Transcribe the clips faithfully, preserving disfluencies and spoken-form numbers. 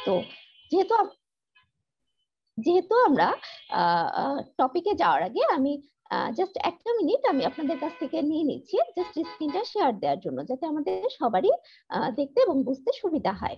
তো যেহেতু যেহেতু আমরা টপিকে যাওয়ার আগে আমি জাস্ট একটা মিনিট আমি আপনাদের কাছ থেকে নিয়ে নিচ্ছি জাস্ট স্ক্রিনটা শেয়ার দেওয়ার জন্য, যাতে আমাদের সবারই দেখতে এবং বুঝতে সুবিধা হয়।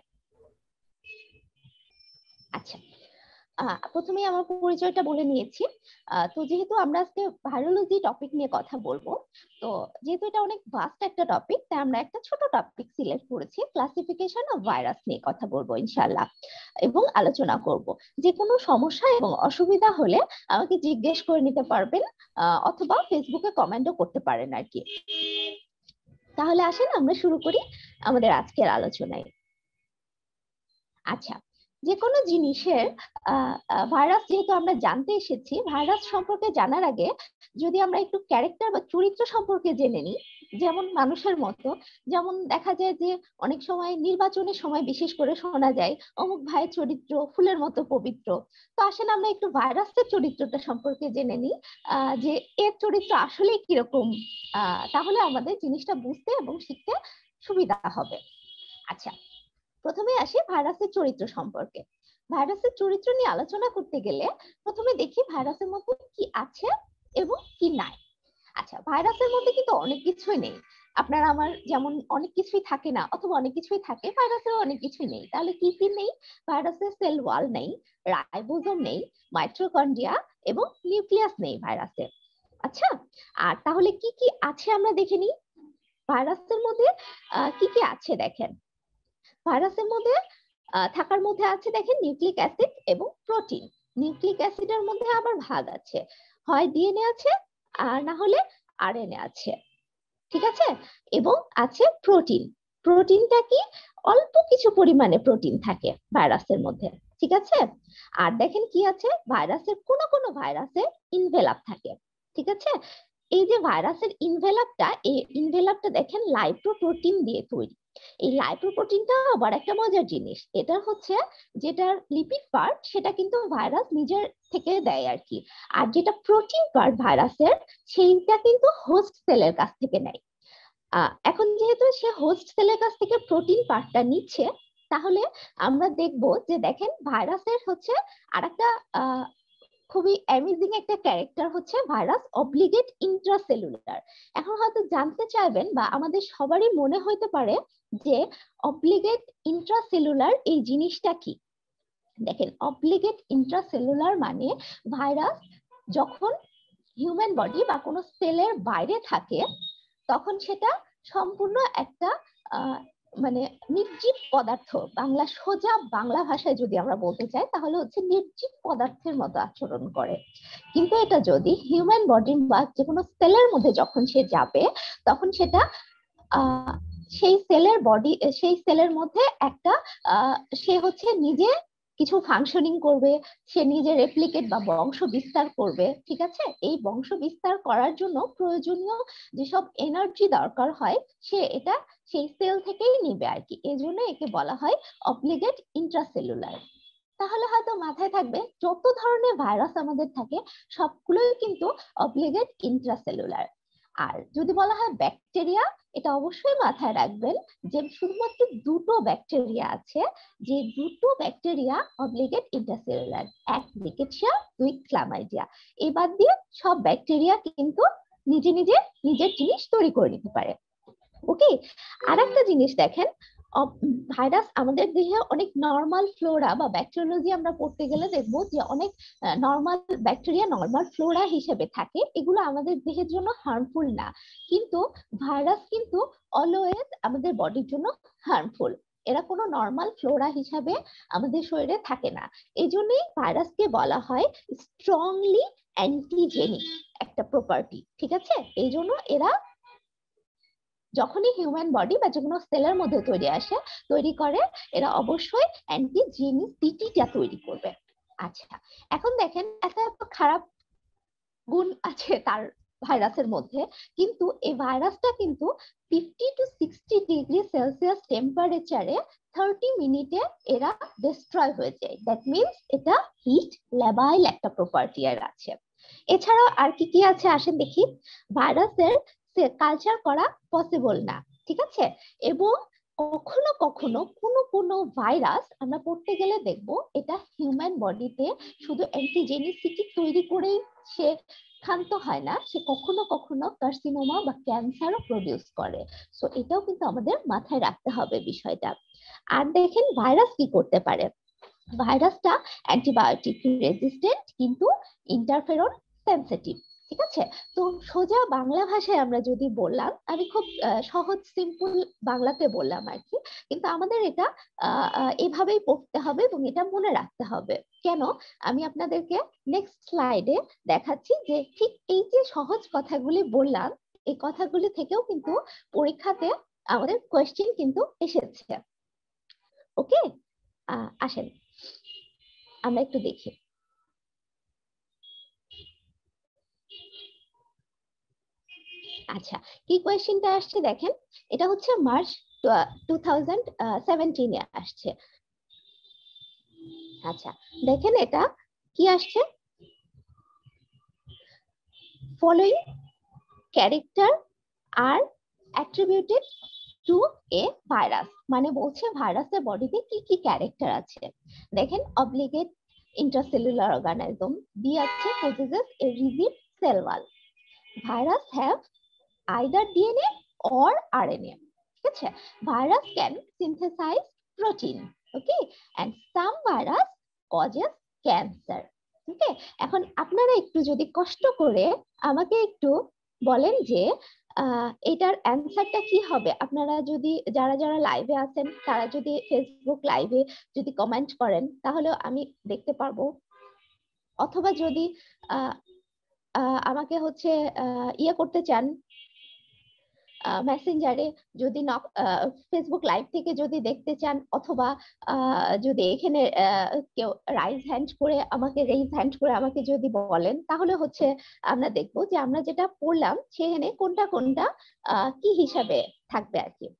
আচ্ছা, প্রথমে আমার পরিচয়টা বলে নিয়েছি। তো যেহেতু আমরা আজকে ভাইরোলজি টপিক নিয়ে কথা বলবো, তো যেহেতু এটা অনেক ভাস্ট একটা টপিক, তাই আমরা একটা ছোট টপিক সিলেক্ট করেছি, ক্লাসিফিকেশন অফ ভাইরাস নিয়ে কথা বলবো ইনশাআল্লাহ, এবং আলোচনা করব। যে কোনো সমস্যা এবং অসুবিধা হলে আমাকে জিজ্ঞেস করে নিতে পারবেন, অথবা ফেসবুকে কমেন্টও করতে পারেন আর কি। তাহলে আসেন আমরা শুরু করি আমাদের আজকের আলোচনায়। আচ্ছা, যে কোনো জিনিসের ভাইরাস যেহেতু আমরা জানতে এসেছি, ভাইরাস সম্পর্কে জানার আগে যদি আমরা একটু ক্যারেক্টার বা চরিত্র সম্পর্কে জেনে নিই, যেমন মানুষের মতো, যেমন দেখা যায় যে অনেক সময় নির্বাচনের সময় বিশেষ করে শোনা যায় অমুক ভাইয়ের চরিত্র ফুলের মতো পবিত্র। তো আসেন আমরা একটু ভাইরাসের চরিত্রটা সম্পর্কে জেনে নিই, আহ যে এর চরিত্র আসলে কিরকম, আহ তাহলে আমাদের জিনিসটা বুঝতে এবং শিখতে সুবিধা হবে। আচ্ছা, প্রথমে আসি ভাইরাসের চরিত্র সম্পর্কে। ভাইরাসের চরিত্র নিয়ে আলোচনা করতে গেলে প্রথমে দেখি ভাইরাসের মধ্যে কি আছে এবং কি নাই। আচ্ছা, ভাইরাসের মধ্যে কিন্তু অনেক কিছুই নেই। আপনার আমার যেমন অনেক কিছুই থাকে না, অথবা অনেক কিছুই থাকে, ভাইরাসের অনেক কিছুই নেই। তাহলে কি কি নেই? ভাইরাসের সেল ওয়াল নেই, রাইবোজোম নেই, মাইটোকন্ড্রিয়া এবং নিউক্লিয়াস নেই ভাইরাসের। আচ্ছা, আর তাহলে কি কি আছে আমরা দেখে নিই। ভাইরাসের মধ্যে কি কি আছে দেখেন। ভাইরাসের মধ্যে থাকার মধ্যে আছে দেখেন নিউক্লিক অ্যাসিড এবং প্রোটিন। নিউক্লিক অ্যাসিডের মধ্যে আবার ভাগ আছে, হয় ডিএনএ আছে আর না হলে আরএনএ আছে, ঠিক আছে। এবং আছে প্রোটিন। প্রোটিনটা কি? অল্প কিছু পরিমাণে প্রোটিন থাকে ভাইরাসের মধ্যে, ঠিক আছে। আর দেখেন কি আছে, ভাইরাসের কোন কোন ভাইরাসের ইনভেলাপ থাকে, ঠিক আছে। এই যে ভাইরাসের ইনভেলাপটা, এই ইনভেলাপটা দেখেন লাইপোপ্রোটিন দিয়ে তৈরি। এই লাইপোপ্রোটিনটা আবার একটা মজার জিনিস, এটা হচ্ছে যেটার লিপিড পার্ট সেটা কিন্তু ভাইরাস নিজের থেকে দেয় আর কি, আর যেটা প্রোটিন পার্ট ভাইরাসের সেইটা কিন্তু হোস্ট সেলের কাছ থেকে নেয়। এখন যেহেতু সে হোস্ট সেলের কাছ থেকে প্রোটিন পার্টটা নিচ্ছে, তাহলে আমরা দেখব যে দেখেন ভাইরাসের হচ্ছে আরেকটা আহ খুবই অ্যামেজিং একটা ক্যারেক্টার হচ্ছে ভাইরাস অবলিগেট ইন্ট্রাসেলুলার। এখন হয়তো জানতে চাইবেন বা আমাদের সবারই মনে হইতে পারে যে অবলিগেট ইন্ট্রাসেলুলার এই জিনিসটা কি। দেখেন, অবলিগেট ইন্ট্রাসেলুলার মানে ভাইরাস যখন হিউম্যান বডি বা কোনো সেলের বাইরে থাকে, তখন সেটা সম্পূর্ণ একটা আহ মানে নির্জীব পদার্থ, বাংলা সোজা বাংলা ভাষায় যদি আমরা বলতে চাই তাহলে হচ্ছে নির্জীব পদার্থের মতো আচরণ করে। কিন্তু এটা যদি হিউম্যান বডি বা যে কোনো সেলের মধ্যে যখন সে যাবে, তখন সেটা আহ সেই সেলের বডি সেই সেলের মধ্যে একটা আহ সে হচ্ছে নিজে কিছু ফাংশনিং করবে, সে নিজে রেপ্লিকেট বা বংশ বিস্তার করবে, ঠিক আছে। এই বংশ বিস্তার করার জন্য প্রয়োজনীয় যেসব এনার্জি দরকার হয় সে এটা সেই সেল থেকেই নিবে আর কি, এই জন্য একে বলা হয় অবলিগেট ইন্ট্রাসেলুলার। তাহলে হয়তো মাথায় থাকবে যত ধরনের ভাইরাস আমাদের থাকে সবগুলোই কিন্তু অবলিগেট ইন্ট্রাসেলুলার। আর যদি বলা হয় ব্যাকটেরিয়া, এটা অবশ্যই মাথায় রাখবেন যে শুধুমাত্র দুটো ব্যাকটেরিয়া আছে, যে দুটো ব্যাকটেরিয়া অবলিগেট ইন্ট্রাসেলুলার, এক রিকেটশিয়া, দুই ক্লামাইডিয়া। এই বাদ দিয়ে সব ব্যাকটেরিয়া কিন্তু নিজে নিজে নিজের জিনিস তৈরি করে নিতে পারে। ওকে, আর একটা জিনিস দেখেন, ভাইরাস আমাদের দেহে অনেক নরমাল ফ্লোরা বা ব্যাকটেরিয়োলজি আমরা পড়তে গেলে দেখবো যে অনেক নরমাল ব্যাকটেরিয়া নরমাল ফ্লোরা হিসেবে থাকে, এগুলো আমাদের দেহের জন্য হার্মফুল না। কিন্তু ভাইরাস কিন্তু অলওয়েজ আমাদের বডির জন্য হার্মফুল, এরা কোনো নরমাল ফ্লোরা হিসাবে আমাদের শরীরে থাকে না। এই জন্যই ভাইরাসকে বলা হয় স্ট্রংলি অ্যান্টিজেনিক একটা প্রপার্টি, ঠিক আছে। এই জন্য এরা যখনই হিউম্যান বডি বা যে কোনো সেলের মধ্যে তৈরি আসে তৈরি করে, এরা অবশ্যই অ্যান্টিজেনিসিটিটা তৈরি করবে। আচ্ছা, এখন দেখেন এত এত খারাপ গুণ আছে তার ভাইরাসের মধ্যে, কিন্তু এই ভাইরাসটা কিন্তু fifty to sixty degree celsius টেম্পারেচারে থার্টি মিনিটে এরা ডিস্ট্রয় হয়ে যায়। দ্যাট মিনস এটা হিট লেবাইল একটা প্রপার্টি এর আছে। এছাড়াও আর কি কি আছে আসেন দেখি। ভাইরাসের কালচার করা পসিবল না, ঠিক আছে, এবং কখনো কখনো কোনো কোনো ভাইরাস আমরা পড়তে গেলে দেখব এটা হিউম্যান বডিতে শুধু অ্যান্টিজেনিসিটি তৈরি করেই সে ক্ষান্ত হয় না, সে কখনো কখনো কার্সিনোমা বা ক্যান্সারও প্রডিউস করে। সো এটাও কিন্তু আমাদের মাথায় রাখতে হবে বিষয়টা। আর দেখেন ভাইরাস কি করতে পারে, ভাইরাসটা অ্যান্টিবায়োটিক রেজিস্ট্যান্ট কিন্তু ইন্টারফেরন সেনসিটিভ। ঠিক আছে, তো সোজা বাংলা ভাষায় আমরা যদি বললাম, আমি খুব সহজ সিম্পল বাংলাতে বললাম আর কি, কিন্তু আমাদের এটা এভাবেই পড়তে হবে এবং এটা মনে রাখতে হবে। কেন, আমি আপনাদেরকে নেক্সট স্লাইডে দেখাচ্ছি যে ঠিক এই যে সহজ কথাগুলি বললাম, এই কথাগুলি থেকেও কিন্তু পরীক্ষাতে আমাদের কোয়েশ্চেন কিন্তু এসেছে। ওকে, আসেন আমরা একটু দেখি। আচ্ছা, কি কোয়েশ্চেনটা আসছে দেখেন, এটা হচ্ছে মার্চ টু থাউজেন্ড সেভেন্টিনে আসছে। আচ্ছা দেখেন এটা কি আসছে, following character are attributed to a virus, মানে বলছে ভাইরাসের বডিতে কি কি ক্যারেক্টার আছে। দেখেন অবলিগেট ইন্ট্রাসেলুলার অর্গানিজম দিয়ে আছে, possesses a rigid cell wall. Virus have either D N A or R N A. ঠিক আছে, virus can synthesize protein, okay, and some virus causes cancer. ওকে, এখন আপনারা একটু যদি কষ্ট করে আমাকে একটু বলেন যে এটার অ্যান্সারটা কি হবে। আপনারা যদি যারা যারা লাইভে আছেন তারা যদি ফেসবুক লাইভে যদি কমেন্ট করেন তাহলে আমি দেখতে পারবো, অথবা যদি আমাকে হচ্ছে ইয়ে করতে চান মেসেঞ্জারে, যদি ফেসবুক লাইভ থেকে যদি দেখতে চান, অথবা যদি এখানে কেউ রাইজ হ্যান্ড করে আমাকে রেইজ হ্যান্ড করে আমাকে যদি বলেন, তাহলে হচ্ছে আমরা দেখবো যে আমরা যেটা পড়লাম সেখানে কোনটা কোনটা কি হিসাবে থাকবে আর কি।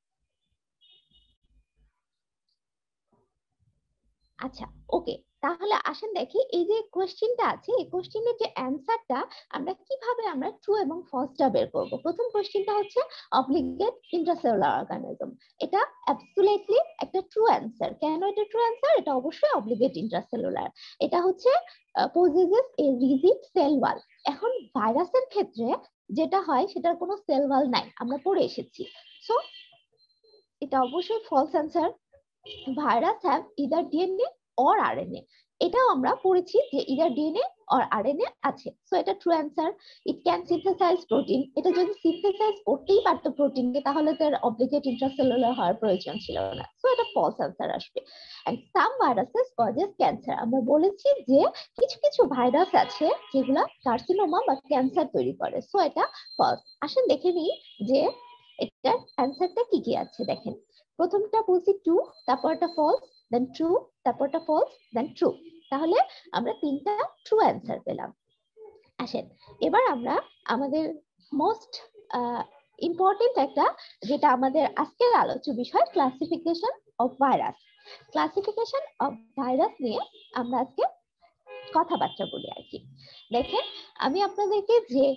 আচ্ছা ওকে, তাহলে আসেন দেখি এই যে কোশ্চেনটা আছে, এই কোশ্চেনের যে অ্যানসারটা আমরা কিভাবে আমরা ট্রু এবং ফলসটা বের করব। প্রথম কোশ্চেনটা হচ্ছে অবলিগেট ইন্ট্রাসেলুলার অর্গানিজম, এটা অ্যাবসলিউটলি একটা ট্রু অ্যানসার। কেন এটা ট্রু অ্যানসার? এটা অবশ্যই অবলিগেট ইন্ট্রাসেলুলার, এটা হচ্ছে possesses a rigid cell wall। এখন ভাইরাসের ক্ষেত্রে যেটা হয় সেটার কোনো সেল ওয়াল নাই, আমরা পড়ে এসেছি, সো এটা অবশ্যই false answer. Virus have either DNA or RNA, এটাও আমরা পড়েছি যে ইদার ডিএনএ অর আরএনএ আছে, সো এটা true answer. It can synthesize protein, এটা যদি সিনথেসাইজ করতেই পারতো প্রোটিনকে তাহলে তো এর অবলিগেট ইন্ট্রাসেলুলার হওয়ার প্রয়োজন ছিল না, সো এটা ফলস অ্যান্সার আসবে। And some viruses causes cancer, আমরা বলেছি যে কিছু কিছু ভাইরাস আছে যেগুলা কার্সিনোমা বা ক্যান্সার তৈরি করে, সো এটা ফলস। আসেন দেখে নিই যে এটার অ্যান্সারটা কি কি আছে। দেখেন প্রথমটা বলছি ট্রু, তারপরটা ফলস, দেন ট্রু, তারপরটা ফলস, দেন ট্রু, তাহলে আমরা তিনটা ট্রু অ্যান্সার পেলাম। আসেন এবার আমরা আমাদের মোস্ট ইম্পর্টেন্ট একটা, যেটা আমাদের আজকের আলোচ্য বিষয়, classification of virus. Classification of virus নিয়ে আমরা আজকে কথাবার্তা বলি আর কি। দেখেন আমি আপনাদেরকে যে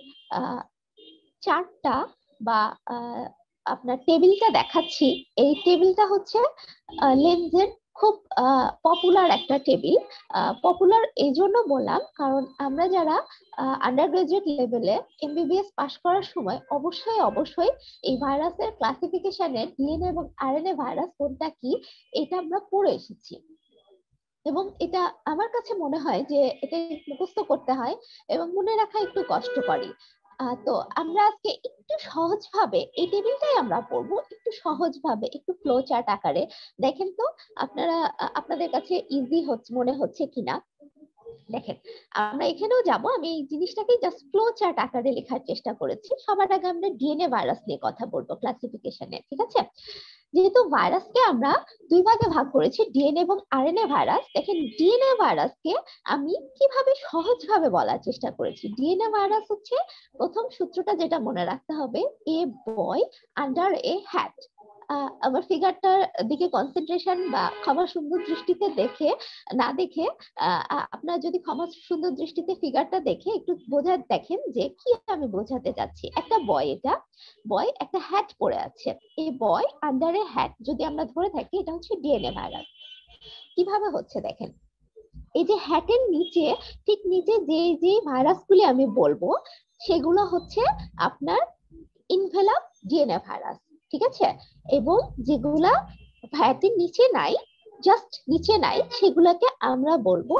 চারটা বা আপনার টেবিলটা দেখাচ্ছি, এই টেবিলটা হচ্ছে লেন্সের খুব পপুলার একটা টেবিল। পপুলার এই জন্য বললাম কারণ আমরা যারা আন্ডার গ্রাজুয়েট লেভেলে এমবিবিএস পাস করার সময় অবশ্যই অবশ্যই এই ভাইরাসের ক্লাসিফিকেশনের ডিএনএ এবং আরএনএ ভাইরাস কোনটা কি এটা আমরা পড়ে এসেছি, এবং এটা আমার কাছে মনে হয় যে এটা মুখস্থ করতে হয় এবং মনে রাখা একটু কষ্টকরী। তো আমরা আজকে একটু সহজ ভাবে এই টেবিলটাই আমরা পড়বো, একটু সহজ ভাবে, একটু ফ্লো চার্ট আকারে। দেখেন তো আপনারা আপনাদের কাছে ইজি হচ্ছে মনে হচ্ছে কিনা। দেখেন আমরা এখানেও যাব, আমি এই জিনিসটাকে জাস্ট ফ্লো চার্ট আকারে লেখার চেষ্টা করেছি। সবার আগে আমরা ডিএনএ ভাইরাস নিয়ে কথা বলবো ক্লাসিফিকেশনে, ঠিক আছে। যেহেতু ভাইরাসকে আমরা দুই ভাগে ভাগ করেছি, ডিএনএ এবং আরএনএ ভাইরাস। দেখেন ডিএনএ ভাইরাসকে আমি কিভাবে সহজভাবে বলার চেষ্টা করেছি। ডিএনএ ভাইরাস হচ্ছে প্রথম সূত্রটা যেটা মনে রাখতে হবে, এ বয় আন্ডার এ হ্যাট। আমার ফিগারটার দিকে কনসেন্ট্রেশন বা ক্ষমা সুন্দর দৃষ্টিতে দেখে না দেখে আপনারা যদি ক্ষমা সুন্দর দৃষ্টিতে ফিগারটা দেখে একটু বোঝা দেখেন যে কি আমি বোঝাতে চাচ্ছি। একটা বয়, এটা বয় একটা হ্যাট পরে আছে। এই বয় আন্ডারে হ্যাট যদি আমরা ধরে থাকি, এটা হচ্ছে ডিএনএ ভাইরাস। কিভাবে হচ্ছে দেখেন, এই যে হ্যাটের নিচে ঠিক নিচে যে যে ভাইরাসগুলি আমি বলবো সেগুলো হচ্ছে আপনার ইনভেলপ ডিএনএ ভাইরাস, ঠিক আছে? এবং যেগুলা হ্যাটের নিচে নাই, জাস্ট নিচে নাই, সেগুলোকে আমরা বলবো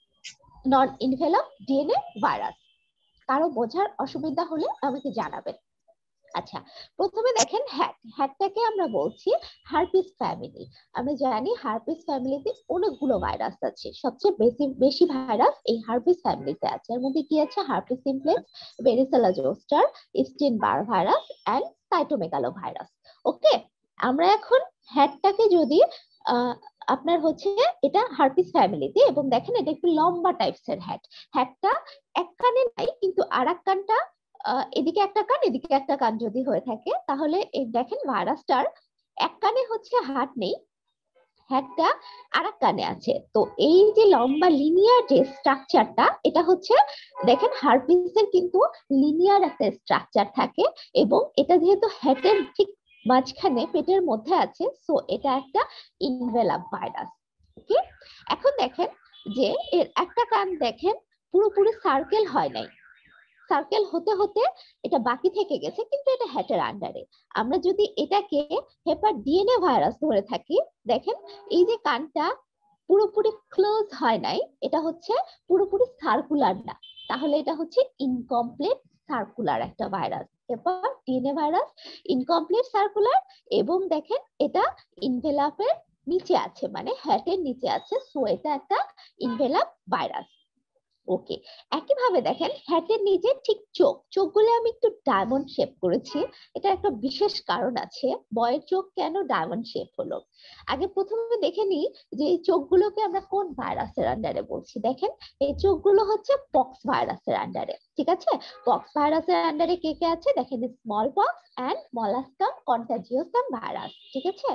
নন ইনভেলপ ডিএনএ ভাইরাস। কারো বোঝার অসুবিধা হলে আমাকে জানাবেন। আচ্ছা, প্রথমে দেখেন হ্যাট, হ্যাটটাকে আমরা বলছি হার্পিস ফ্যামিলি। আমরা জানি হার্পিস ফ্যামিলিতে অনেকগুলো ভাইরাস আছে, সবচেয়ে বেশি বেশি ভাইরাস এই হার্পিস ফ্যামিলিতে আছে। এর মধ্যে কি আছে? Herpes simplex, varicella zoster, Epstein Barr virus and cytomegalovirus. Okay, আমরা এখন হ্যাটটাকে যদি আহ আপনার হচ্ছে এটা হার্পিস ফ্যামিলিতে, এবং দেখেন এটা একটু লম্বা টাইপস এর হ্যাট। হ্যাটটা এক কানে নাই, কিন্তু আর এক কানটা এদিকে একটা কান এদিকে একটা কান যদি হয়ে থাকে, তাহলে এই দেখেন ভাইরাসটার এক কানে হচ্ছে হার্ট নেই, হ্যাটটা আর এক কানে আছে। তো এই যে লম্বা লিনিয়ার যে স্ট্রাকচারটা, এটা হচ্ছে দেখেন হার্পিসের কিন্তু লিনিয়ার একটা স্ট্রাকচার থাকে, এবং এটা যেহেতু হ্যাটের ঠিক মাঝখানে পেটের মধ্যে আছে, সো এটা একটা ইনভেলপ ভাইরাস। ওকে, এখন দেখেন যে এর একটা কান দেখেন পুরোপুরি সার্কেল হয় নাই, সার্কেল হতে হতে এটা বাকি থেকে গেছে, কিন্তু এটা হ্যাটের আন্ডারে। আমরা যদি এটাকে হেপার ডিএনএ ভাইরাস ধরে থাকি, দেখেন এই যে কানটা পুরোপুরি ক্লোজ হয় নাই, এটা হচ্ছে পুরোপুরি সার্কুলার না, তাহলে এটা হচ্ছে ইনকমপ্লিট সার্কুলার একটা ভাইরাস। হেপার ডিএনএ ভাইরাস ইনকমপ্লিট সার্কুলার, এবং দেখেন এটা ইনভেলাপের নিচে আছে, মানে হ্যাটের নিচে আছে, সো এটা একটা ইনভেলাপ ভাইরাস। ওকে, একইভাবে দেখেন হ্যাটের নিচে ঠিক চোখ, চোখগুলো আমি একটু ডায়মন্ড শেপ করেছি। এটা একটা বিশেষ কারণ আছে, বয়ের চোখ কেন ডায়মন্ড শেপ হলো। আগে প্রথমে দেখে নিই যে এই চোখগুলোকে আমরা কোন ভাইরাসের আন্ডারে বলছি। দেখেন এই চোখগুলো হচ্ছে পক্স ভাইরাসের আন্ডারে, ঠিক আছে? পক্স ভাইরাসের আন্ডারে কে কে আছে দেখেন, smallpox and molluscum contagiosum virus, ঠিক আছে?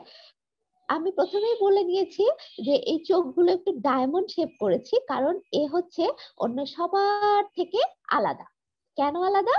আমি প্রথমেই বলে নিয়েছি যে এই চোখগুলো একটু ডায়মন্ড শেপ করেছি, কারণ এ হচ্ছে অন্য সবার থেকে আলাদা। কেন আলাদা?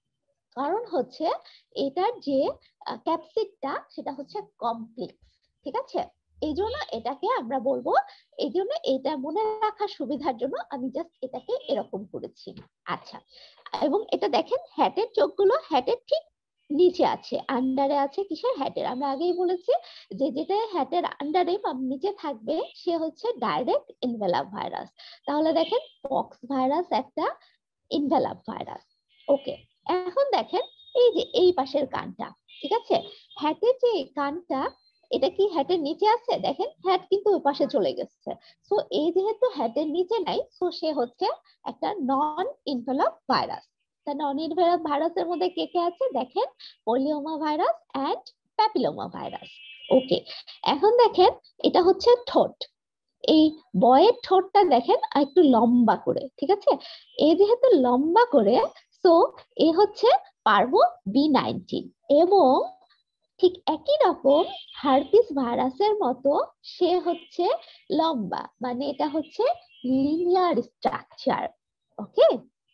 কারণ হচ্ছে এটার যে ক্যাপসিডটা সেটা হচ্ছে কমপ্লেক্স, ঠিক আছে? এই জন্য এটাকে আমরা বলবো, এই জন্য এটা মনে রাখার সুবিধার জন্য আমি জাস্ট এটাকে এরকম করেছি। আচ্ছা, এবং এটা দেখেন হ্যাটের চোখগুলো হ্যাটের ঠিক নিচে আছে, আন্ডারে আছে কিসের? হ্যাটের। আমরা আগেই বলেছি যে যেটা হ্যাটের আন্ডারে বা নিচে থাকবে সে হচ্ছে ডাইরেক্ট ইনভেলাপ ভাইরাস। তাহলে দেখেন পক্স ভাইরাস একটা ইনভেলাপ ভাইরাস। ওকে, এখন দেখেন এই যে এই পাশের কানটা, ঠিক আছে? হ্যাটের যে কানটা, এটা কি হ্যাটের নিচে আছে? দেখেন হ্যাট কিন্তু ওই পাশে চলে গেছে, সো এই যেহেতু হ্যাটের নিচে নাই, সো সে হচ্ছে একটা নন ইনভেলাপ ভাইরাস। তা নন ইনভেলাপ ভাইরাসের মধ্যে কে কে আছে দেখেন, polyoma virus and papilloma virus. Okay, এখন দেখেন এটা হচ্ছে ঠোঁট। এই বয়ের ঠোঁটটা দেখেন একটু লম্বা করে, ঠিক আছে? এ যেহেতু লম্বা করে, সো এ হচ্ছে পার্ভো বি নাইনটিন, এবং ঠিক একই রকম হার্পিস ভাইরাসের মতো সে হচ্ছে লম্বা, মানে এটা হচ্ছে লিনিয়ার স্ট্রাকচার। ওকে,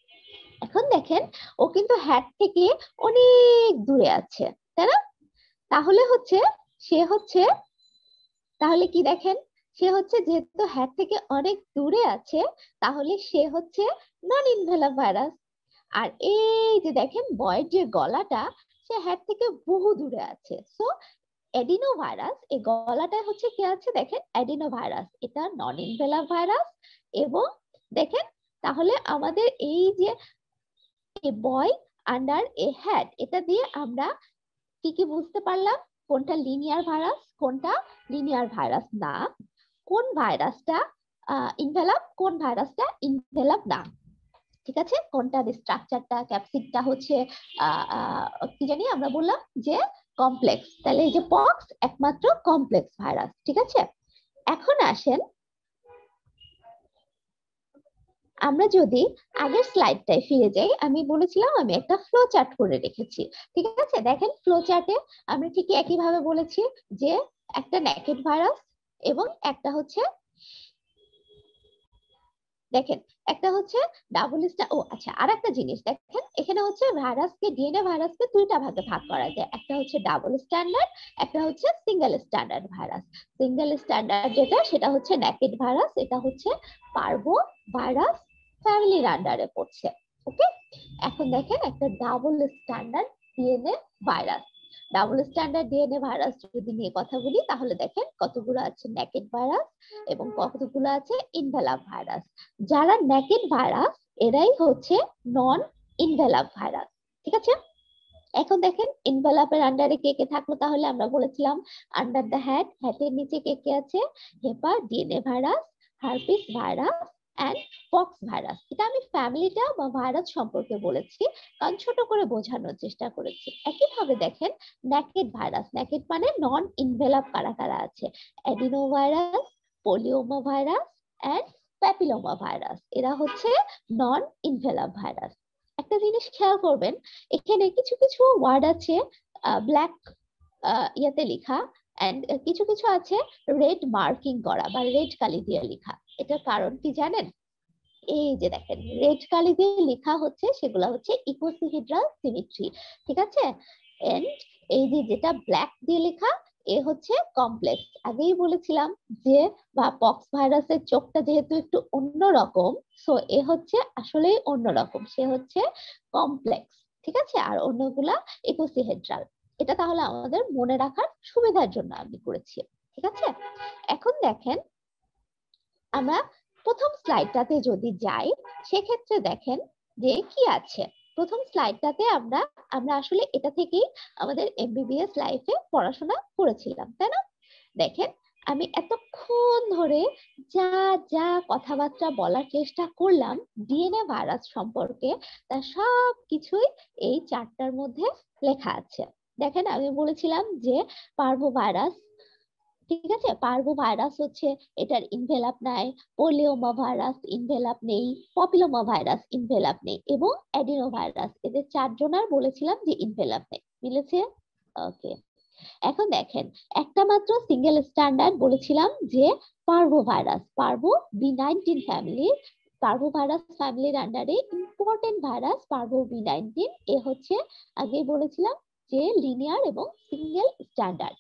এখন দেখেন ও কিন্তু হ্যাট থেকে অনেক দূরে আছে, তাই না? তাহলে হচ্ছে সে হচ্ছে তাহলে কি দেখেন, সে হচ্ছে যেহেতু হ্যাট থেকে অনেক দূরে আছে, তাহলে সে হচ্ছে নন ইনভেলাপ ভাইরাস। আর এই যে দেখেন বয়ের যে গলাটা, সে হ্যাট থেকে বহু দূরে আছে, সো এডিনো ভাইরাস, এই গলাটায় হচ্ছে কি আছে দেখেন, এডিনো ভাইরাস, এটা নন ইনভেলাপ ভাইরাস। এবং দেখেন তাহলে আমাদের এই যে বয় আন্ডার এ হ্যাট, এটা দিয়ে আমরা কি কি বুঝতে পারলাম, কোনটা লিনিয়ার ভাইরাস কোনটা লিনিয়ার ভাইরাস না, কোন ভাইরাসটা ইনভেলাপ কোন ভাইরাসটা ইনভেলাপ না, ঠিক আছে? কোনটার স্ট্রাকচারটা ক্যাপসিডটা হচ্ছে কি জানি আমরা বললাম যে কমপ্লেক্স, তাহলে এই যে পক্স একমাত্র কমপ্লেক্স ভাইরাস, ঠিক আছে? এখন আসেন আমরা যদি আগের স্লাইডটায় ফিরে যাই, আমি বলেছিলাম আমি একটা ফ্লো চার্ট করে রেখেছি, ঠিক আছে? দেখেন ফ্লো চার্টে আমরা ঠিক একই ভাবে বলেছি যে একটা নেকেড ভাইরাস এবং একটা হচ্ছে, দেখেন একটা হচ্ছে ডাবল স্টার, ও আচ্ছা আর একটা জিনিস দেখেন, এখানে হচ্ছে ভাইরাসকে, ডিএনএ ভাইরাসকে দুইটা ভাগে ভাগ করা যায়, একটা হচ্ছে ডাবল স্ট্যান্ডার্ড, একটা হচ্ছে single standard virus. Single standard যেটা, সেটা হচ্ছে নেকেড ভাইরাস, এটা হচ্ছে পার্ভো ভাইরাস ফ্যামিলির আন্ডারে পড়ছে। ওকে, এখন দেখেন একটা double standard DNA virus. Double standard DNA virus যদি নিয়ে কথা বলি, তাহলে দেখেন কতগুলো আছে নেকেড ভাইরাস এবং কতগুলো আছে ইনভেলাপ ভাইরাস। যারা নেকেড ভাইরাস এরাই হচ্ছে নন ইনভেলাপ ভাইরাস, ঠিক আছে? এখন দেখেন ইনভেলাপের আন্ডারে কে কে থাকলো, তাহলে আমরা বলেছিলাম আন্ডার দ্য হ্যাট, হ্যাটের নিচে কে কে আছে, hepa DNA virus, herpes virus and pox virus. এটা আমি ফ্যামিলিটা বা ভাইরাস সম্পর্কে বলেছি, কারণ ছোট করে বোঝানোর চেষ্টা করেছি। একইভাবে দেখেন নেকেড ভাইরাস, নেকেড মানে নন ইনভেলাপ কারা কারা আছে, adeno virus, polyoma virus and papilloma virus, এরা হচ্ছে নন ইনভেলাপ ভাইরাস। একটা জিনিস খেয়াল করবেন, এখানে কিছু কিছু ওয়ার্ড আছে ব্ল্যাক ইয়াতে লেখা, এন্ড কিছু কিছু আছে রেড মার্কিং করা বা রেড কালি দিয়ে লেখা। এটার কারণ কি জানেন? এই যে দেখেন রেড কালি দিয়ে লেখা হচ্ছে, সেগুলো হচ্ছে ইকোসিহেড্রাল সিমেট্রি, ঠিক আছে? এন্ড এই যে যেটা ব্ল্যাক দিয়ে লেখা, এ হচ্ছে কমপ্লেক্স। আগেই বলেছিলাম যে বা পক্স ভাইরাসের চোখটা যেহেতু একটু অন্যরকম, সো এ হচ্ছে আসলেই অন্যরকম, সে হচ্ছে কমপ্লেক্স, ঠিক আছে? আর অন্যগুলা ইকোসিহেড্রাল। এটা তাহলে আমাদের মনে রাখার সুবিধার জন্য আমি করেছি, ঠিক আছে? এখন দেখেন আমরা প্রথম স্লাইডটাতে যদি যাই, সেক্ষেত্রে দেখেন যে কি আছে। প্রথম স্লাইডটাতে আমরা আমরা আসলে এটা থেকেই আমাদের এমবিবিএস লাইফে পড়াশোনা করেছিলাম, তাই না? দেখেন আমি এতক্ষণ ধরে যা যা কথাবার্তা বলার চেষ্টা করলাম ডিএনএ ভাইরাস সম্পর্কে, তা সব কিছুই এই চারটার মধ্যে লেখা আছে। দেখেন আমি বলেছিলাম যে পার্ভো ভাইরাস, ঠিক আছে, পার্ভো ভাইরাস হচ্ছে এটার ইনভেলাপ নাই, পোলিওমা ভাইরাস ইনভেলাপ নেই, পপিলোমা ভাইরাস ইনভেলাপ নেই এবং অ্যাডিনো ভাইরাস, এদের চারজনার বলেছিলাম যে ইনভেলাপ নেই। মিলেছে? ওকে, এখন দেখেন একটা মাত্র সিঙ্গেল স্ট্যান্ডার্ড বলেছিলাম যে parvo virus, parvo B nineteen ফ্যামিলির, পার্ভো ভাইরাস ফ্যামিলির আন্ডারে important virus parvo B nineteen, এ হচ্ছে আগে বলেছিলাম যে লিনিয়ার এবং সিঙ্গেল স্ট্যান্ডার্ড।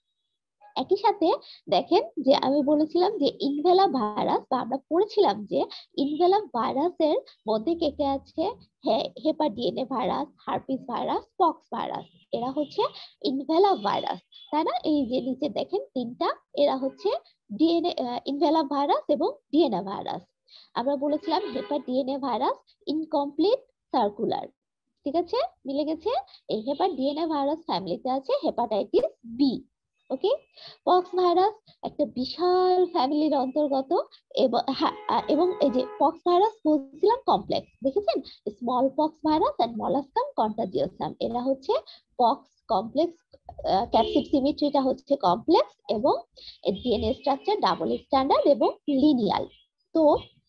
একই সাথে দেখেন যে আমি বলেছিলাম যে ইনভেলাপ ভাইরাস, বা আমরা পড়েছিলাম যে ইনভেলাপ ভাইরাসের মধ্যে কে কে আছে, hepa DNA virus, herpes virus, pox virus, এরা হচ্ছে ইনভেলাপ ভাইরাস, তাই না? এই যে নিচে দেখেন তিনটা, এরা হচ্ছে ডিএনএ ইনভেলাপ ভাইরাস এবং ডিএনএ ভাইরাস। আমরা বলেছিলাম hepa DNA virus incomplete circular, ঠিক আছে? মিলে গেছে। এই হেপা ডিএনএ ভাইরাস ফ্যামিলিতে আছে hepatitis B. Okay, pox virus একটা বিশাল ফ্যামিলির অন্তর্গত, এবং এবং এই যে পক্স ভাইরাস বলছিলাম কমপ্লেক্স, দেখেছেন small pox virus and molluscum contagiosum, এরা হচ্ছে পক্স কমপ্লেক্স, ক্যাপসিড সিমেট্রিটা হচ্ছে কমপ্লেক্স এবং ডিএনএ স্ট্রাকচার ডাবল স্ট্যান্ডার্ড এবং লিনিয়াল। তো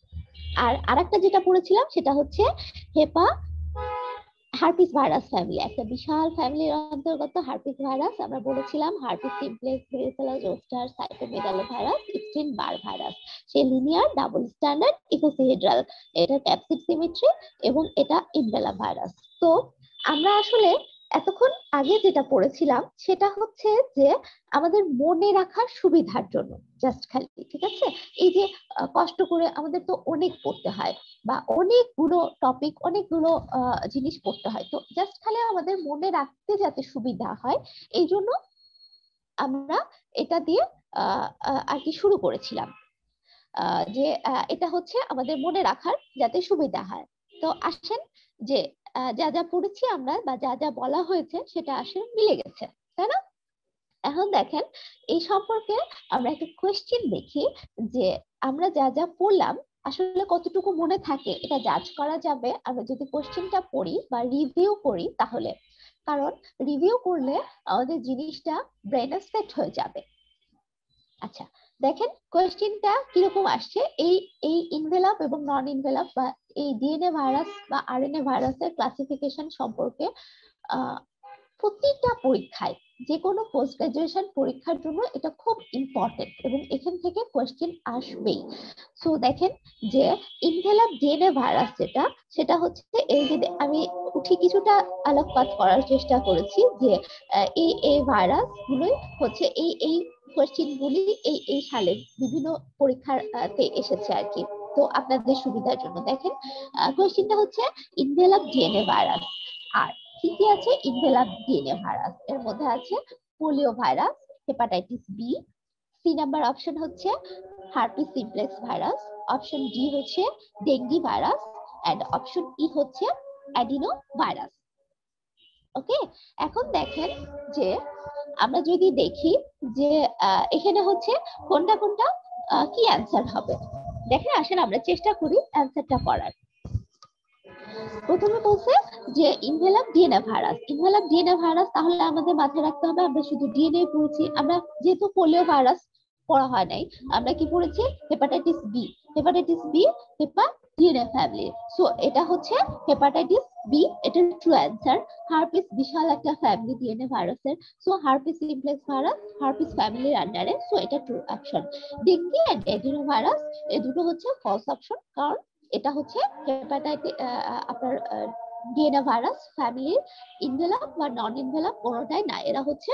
আর আরেকটা যেটা পড়েছিলাম সেটা হচ্ছে হেপা হার্পিস ভাইরাস ফ্যামিলি, একটা বিশাল ফ্যামিলির অন্তর্গত হার্পিস ভাইরাস। আমরা বলেছিলাম herpes simplex, varicella zoster, cytomegalovirus, Stein Barr virus, সে লিনিয়ার, ডাবল স্ট্যান্ডার্ড, ইকোসিহেড্রাল, এটা ক্যাপসিড সিমেট্রি এবং এটা ইনভেলাপ ভাইরাস। তো আমরা আসলে এতক্ষণ আগে যেটা পড়েছিলাম সেটা হচ্ছে যে আমাদের মনে রাখার সুবিধার জন্য, জাস্ট খালি, ঠিক আছে? এই যে কষ্ট করে আমাদের তো অনেক পড়তে হয় বা অনেকগুলো টপিক, অনেকগুলো জিনিস পড়তে হয়, তো জাস্ট খালি আমাদের মনে রাখতে যাতে সুবিধা হয়, এই জন্য আমরা এটা দিয়ে আর কি শুরু করেছিলাম, যে এটা হচ্ছে আমাদের মনে রাখার যাতে সুবিধা হয়। তো আসেন যে যা যা পড়েছি আমরা বা যা যা বলা হয়েছে সেটা আসলে মিলে গেছে, তাই না? এখন দেখেন এই সম্পর্কে আমরা একটা কোয়েশ্চেন দেখি যে আমরা যা যা পড়লাম আসলে কতটুকু মনে থাকে, এটা জাজ করা যাবে আমরা যদি কোয়েশ্চেনটা পড়ি বা রিভিউ করি তাহলে, কারণ রিভিউ করলে আমাদের জিনিসটা ব্রেনে সেট হয়ে যাবে। আচ্ছা, দেখেন কোয়েশ্চেনটা কিরকম আসছে, এই এই ইনভেলপ এবং নন ইনভেলপ বা এই ডিএনএ ভাইরাস বা আরএনএ ভাইরাসের ক্লাসিফিকেশন সম্পর্কে প্রতিটা পরীক্ষায়, যে কোনো পোস্ট গ্রাজুয়েশন পরীক্ষার জন্য এটা খুব ইম্পর্টেন্ট এবং এখান থেকে কোয়েশ্চেন আসবেই। সো দেখেন যে ইনভেলপ ডিএনএ ভাইরাস যেটা, সেটা হচ্ছে এই যে আমি উঠি কিছুটা আলোকপাত করার চেষ্টা করেছি যে এই এই ভাইরাস গুলোই হচ্ছে এই এই কোয়েশ্চেন গুলি এই এই সালে বিভিন্ন পরীক্ষাতে এসেছে আর কি। তো আপনাদের সুবিধার জন্য দেখেন কোয়েশ্চেনটা হচ্ছে ইনভেলপ ডিএনএ ভাইরাস। আর কি কি আছে ইনভেলপ ডিএনএ ভাইরাস, এর মধ্যে আছে polio virus, hepatitis B, C number option হচ্ছে herpes simplex virus, option D হচ্ছে dengue virus and option E হচ্ছে অ্যাডিনো ভাইরাস। ওকে, এখন দেখেন যে আমরা যদি দেখি যে এখানে হচ্ছে কোনটা কোনটা কি অ্যান্সার হবে, দেখেন আসেন আমরা চেষ্টা করি অ্যান্সারটা করার। প্রথমে বলছে যে envelope DNA virus, envelope DNA virus, তাহলে আমাদের মাথায় রাখতে হবে আমরা শুধু ডিএনএ পড়েছি, আমরা যেহেতু পোলিও ভাইরাস পড়া হয় নাই, আমরা কি পড়েছি hepatitis B, hepatitis B hepa DNA family. So এটা হচ্ছে হেপাটাইটিস বি, এটা ট্রু অ্যান্সার। হার্পিস বিশাল একটা ফ্যামিলি ডিএনএ ভাইরাসের, so herpes simplex virus herpes ফ্যামিলির আন্ডারে, সো এটা true option. Dengue and adeno virus এই দুটো হচ্ছে ফলস অপশন, কারণ এটা হচ্ছে হেপাটাইটিস আপনার ডিএনএ ভাইরাস ফ্যামিলির ইনভেলপ বা নন ইনভেলপ কোনোটাই না, এরা হচ্ছে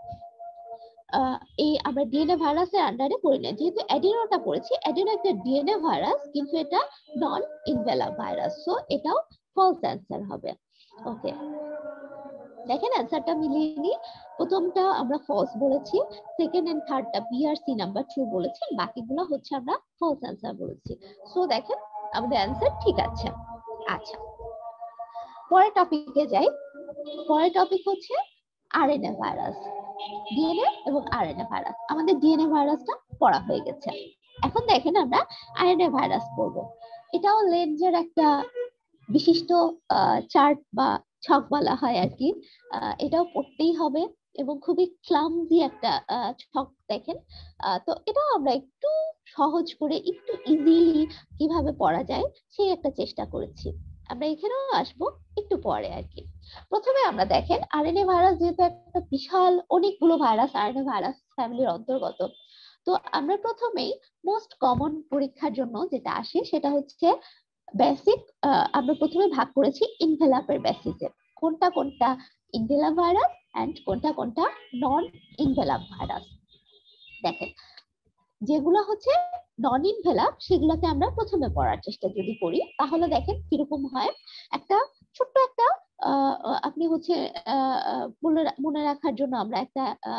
এই আমরা ডিএনএ ভাইরাসের আন্ডারে পড়ি না। যেহেতু অ্যাডিনোটা পড়েছি, অ্যাডিনো একটা ডিএনএ ভাইরাস কিন্তু এটা নন ইনভেলপ ভাইরাস, সো এটাও ফলস অ্যান্সার হবে। ওকে, দেখেন অ্যান্সারটা মিলিয়ে নি, প্রথমটা আমরা ফলস বলেছি, সেকেন্ড এন্ড থার্ডটা বি আর সি নাম্বার ট্রু বলেছি, বাকিগুলো হচ্ছে আমরা ফলস অ্যান্সার বলেছি। সো দেখেন আমাদের অ্যান্সার ঠিক আছে। আচ্ছা, পরের টপিকে যাই। পরের টপিক হচ্ছে আরএনএ ভাইরাস, ডিএনএ এবং আরএনএ ভাইরাস। আমাদের ডিএনএ ভাইরাসটা পড়া হয়ে গেছে, এখন দেখেন আমরা আরএনএ ভাইরাস পড়বো। এটাও লেঞ্জের একটা বিশিষ্ট চার্ট বা ছক বলা হয় আর কি, এটাও পড়তেই হবে এবং খুবই ক্লামজি একটা ছক। দেখেন তো এটাও আমরা একটু সহজ করে একটু ইজিলি কিভাবে পড়া যায় সেই একটা চেষ্টা করেছি, আমরা এখানেও আসবো একটু পরে আর কি। প্রথমে আমরা দেখেন আরএনএ ভাইরাস যেহেতু একটা বিশাল অনেকগুলো ভাইরাস আরএনএ ভাইরাস ফ্যামিলির অন্তর্গত, তো আমরা প্রথমেই মোস্ট কমন পরীক্ষার জন্য যেটা আসে সেটা হচ্ছে বেসিক, আমরা প্রথমে ভাগ করেছি ইনভেলপের বেসিসে, কোনটা কোনটা ইনভেলপ ভাইরাস এন্ড কোনটা কোনটা নন ইনভেলপ ভাইরাস। দেখেন যেগুলো হচ্ছে নন ইনভেলপ সেগুলোকে আমরা প্রথমে পড়ার চেষ্টা যদি করি, তাহলে দেখেন কিরকম হয়। একটা ছোট্ট একটা আপনি হচ্ছে মনে রাখার জন্য আমরা একটা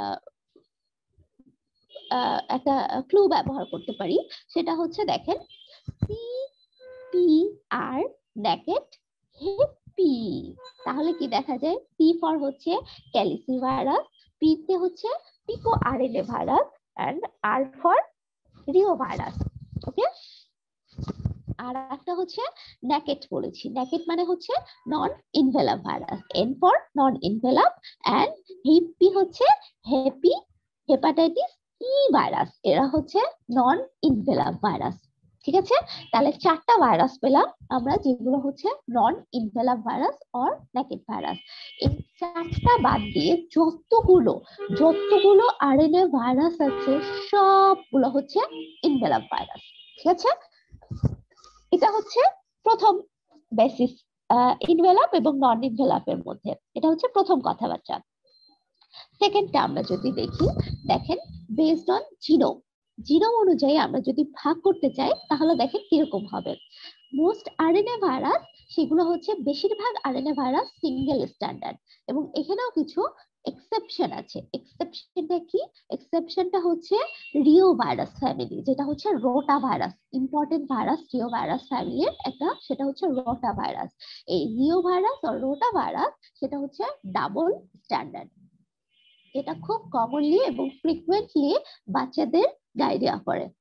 একটা ক্লু ব্যবহার করতে পারি, সেটা হচ্ছে দেখেন C P R bracket hepe, তাহলে কি দেখা যায় পি ফর হচ্ছে ক্যালিসি ভাইরাস, পি তে হচ্ছে pico RNA virus and R for reo virus. Okay, আর একটা হচ্ছে ন্যাকেট বলেছি, ন্যাকেট মানে হচ্ছে non envelope virus, N for non envelope and hepe হচ্ছে হ্যাপি হেপাটাইটিস ই ভাইরাস, এরা হচ্ছে নন ইনভেলপ ভাইরাস। ঠিক আছে, তাহলে চারটা ভাইরাস পেলাম আমরা যেগুলো হচ্ছে non envelope virus or naked virus. এই চারটা বাদ দিয়ে যতগুলো যতগুলো আরএনএ ভাইরাস আছে সবগুলো হচ্ছে ইনভেলপ ভাইরাস। ঠিক আছে, এটা হচ্ছে প্রথম বেসিস ইনভেলপ এবং নন ইনভেলপের মধ্যে, এটা হচ্ছে প্রথম কথাবার্তা। সেকেন্ডটা আমরা যদি দেখি, দেখেন বেসড অন জিনোম, জিনোম অনুযায়ী আমরা যদি ভাগ করতে চাই তাহলে দেখেন কিরকম হবে। মোস্ট আরএনএ ভাইরাস সেগুলো হচ্ছে বেশিরভাগ আরএনএ ভাইরাস সিঙ্গেল স্ট্যান্ডার্ড, এবং এখানেও কিছু এক্সেপশন আছে। এক্সেপশনটা কি? এক্সেপশনটা হচ্ছে রিও ভাইরাস ফ্যামিলি, যেটা হচ্ছে rota virus, important virus reo virus ফ্যামিলির একটা, সেটা হচ্ছে রোটা ভাইরাস। এই রিও ভাইরাস আর রোটা ভাইরাস সেটা হচ্ছে ডাবল স্ট্যান্ডার্ড, এটা খুব কমনলি এবং ফ্রিকুয়েন্টলি বাচ্চাদের ডায়রিয়া করে।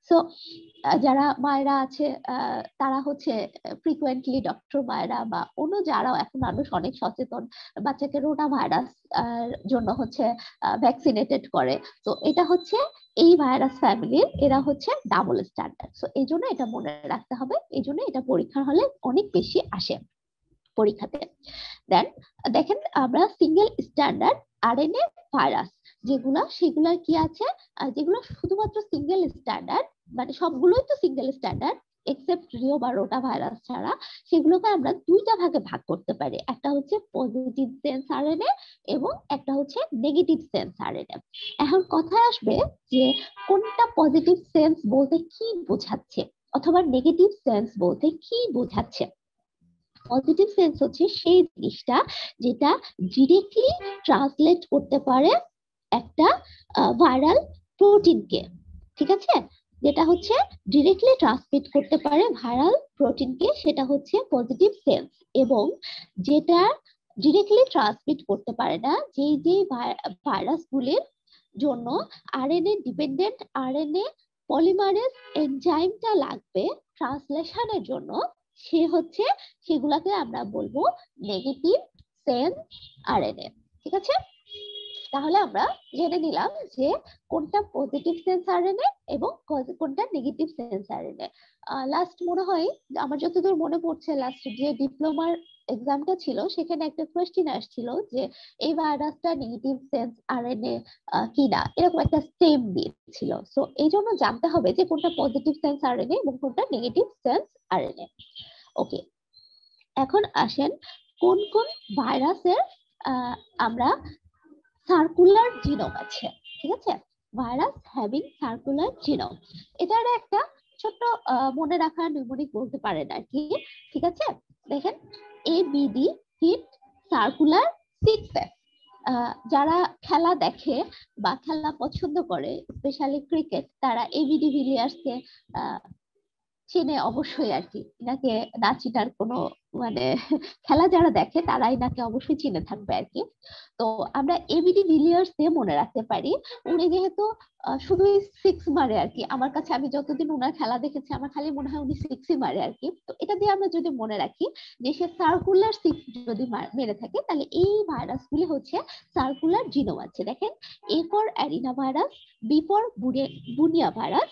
সো যারা মায়েরা আছে তারা হচ্ছে ফ্রিকুয়েন্টলি ডক্টর মায়েরা বা অন্য যারাও, এখন মানুষ অনেক সচেতন, বাচ্চাকে রোটা ভাইরাস জন্য হচ্ছে ভ্যাকসিনেটেড করে। তো এটা হচ্ছে এই ভাইরাস ফ্যামিলির, এরা হচ্ছে ডাবল স্ট্যান্ডার্ড। সো এই জন্য এটা মনে রাখতে হবে, এই জন্য এটা পরীক্ষার হলে অনেক বেশি আসে পরীক্ষাতে। দেন দেখেন আমরা সিঙ্গেল স্ট্যান্ডার্ড আরএনএ ভাইরাস যেগুলা, সেগুলা কি আছে, যেগুলো শুধুমাত্র সিঙ্গেল স্ট্যান্ডার্ড, মানে সবগুলোই তো সিঙ্গেল স্ট্যান্ডার্ড এক্সেপ্ট রিও বা রোটা ভাইরাস ছাড়া, সেগুলোকে আমরা দুইটা ভাগে ভাগ করতে পারি। একটা হচ্ছে পজিটিভ সেন্স আরএনএ এবং একটা হচ্ছে নেগেটিভ সেন্স আরএনএ। এখন কথা আসবে যে কোনটা পজিটিভ সেন্স বলতে কি বোঝাচ্ছে অথবা নেগেটিভ সেন্স বলতে কি বোঝাচ্ছে। পজিটিভ সেন্স হচ্ছে সেই জিনিসটা যেটা ডিরেক্টলি ট্রান্সলেট করতে পারে একটা ভাইরাল প্রোটিনকে, ঠিক আছে, যেটা হচ্ছে ডিরেক্টলি ট্রান্সমিট করতে পারে ভাইরাল প্রোটিনকে, সেটা হচ্ছে পজিটিভ সেন্স। এবং যেটা ডিরেক্টলি ট্রান্সমিট করতে পারে না, যেই যে ভাইরাসগুলির জন্য আরএনএ ডিপেন্ডেন্ট আরএনএ পলিমারেজ এনজাইমটা লাগবে ট্রান্সলেশনের জন্য, সে হচ্ছে সেগুলাকে আমরা বলবো নেগেটিভ সেন্স আরএনএ। ঠিক আছে, তাহলে আমরা জেনে নিলাম যে কোনটা পজিটিভ সেন্স আরএনএ এবং কোনটা নেগেটিভ সেন্স আরএনএ। লাস্ট মনে হয় আমার যতদূর মনে পড়ছে, লাস্ট যে ডিপ্লোমার এক্সামটা ছিল সেখানে একটা কোয়েশ্চেন আসছিল যে এই ভাইরাসটা নেগেটিভ সেন্স আরএনএ কিনা, এরকম একটা স্টেম দিয়েছিল। সো এই জন্য জানতে হবে যে কোনটা পজিটিভ সেন্স আরএনএ এবং কোনটা নেগেটিভ সেন্স আরএনএ। ওকে, এখন আসেন কোন কোন ভাইরাসের আমরা সার্কুলার জিনোম আছে। ঠিক আছে, ভাইরাস হ্যাভিং সার্কুলার জিনোম, এটার একটা ছোট্ট মনে রাখা নিউমোনিক বলতে পারেন আর কি। ঠিক আছে, দেখেন ABD hit circular six F. যারা খেলা দেখে বা খেলা পছন্দ করে স্পেশালি ক্রিকেট, তারা এবিডি ভিলিয়ার্সকে চিনে অবশ্যই আর কি, এনাকে না চিনার কোনো মানে, খেলা যারা দেখে তারা এনাকে অবশ্যই চিনে থাকবে আর কি। তো আমরা এবিডি ভিলিয়ার্স দিয়ে মনে রাখতে পারি, উনি যেহেতু শুধুই সিক্স মারে আর কি, আমার কাছে আমি যতদিন ওনার খেলা দেখেছি আমার খালি মনে হয় উনি সিক্সই মারে আর কি। তো এটা দিয়ে আমরা যদি মনে রাখি যে সে সার্কুলার সিক্স যদি মেরে থাকে, তাহলে এই ভাইরাসগুলি হচ্ছে সার্কুলার জিনোম আছে। দেখেন A for arena virus, B for bunya virus,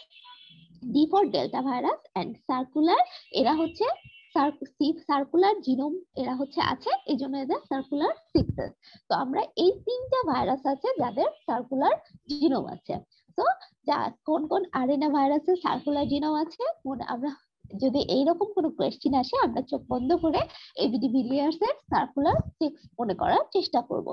D for delta virus and circular, এরা হচ্ছে সার্কুলার জিনোম, এরা হচ্ছে আছে, এই জন্য এদের সার্কুলার সিক্সেস। তো আমরা এই তিনটা ভাইরাস আছে যাদের সার্কুলার জিনোম আছে। তো যা কোন কোন আরএনএ ভাইরাসের সার্কুলার জিনোম আছে, আমরা যদি এইরকম কোনো কোয়েশ্চেন আসে আমরা চোখ বন্ধ করে এবিডি ভিলিয়ার্স এর সার্কুলার সিক্স মনে করার চেষ্টা করব।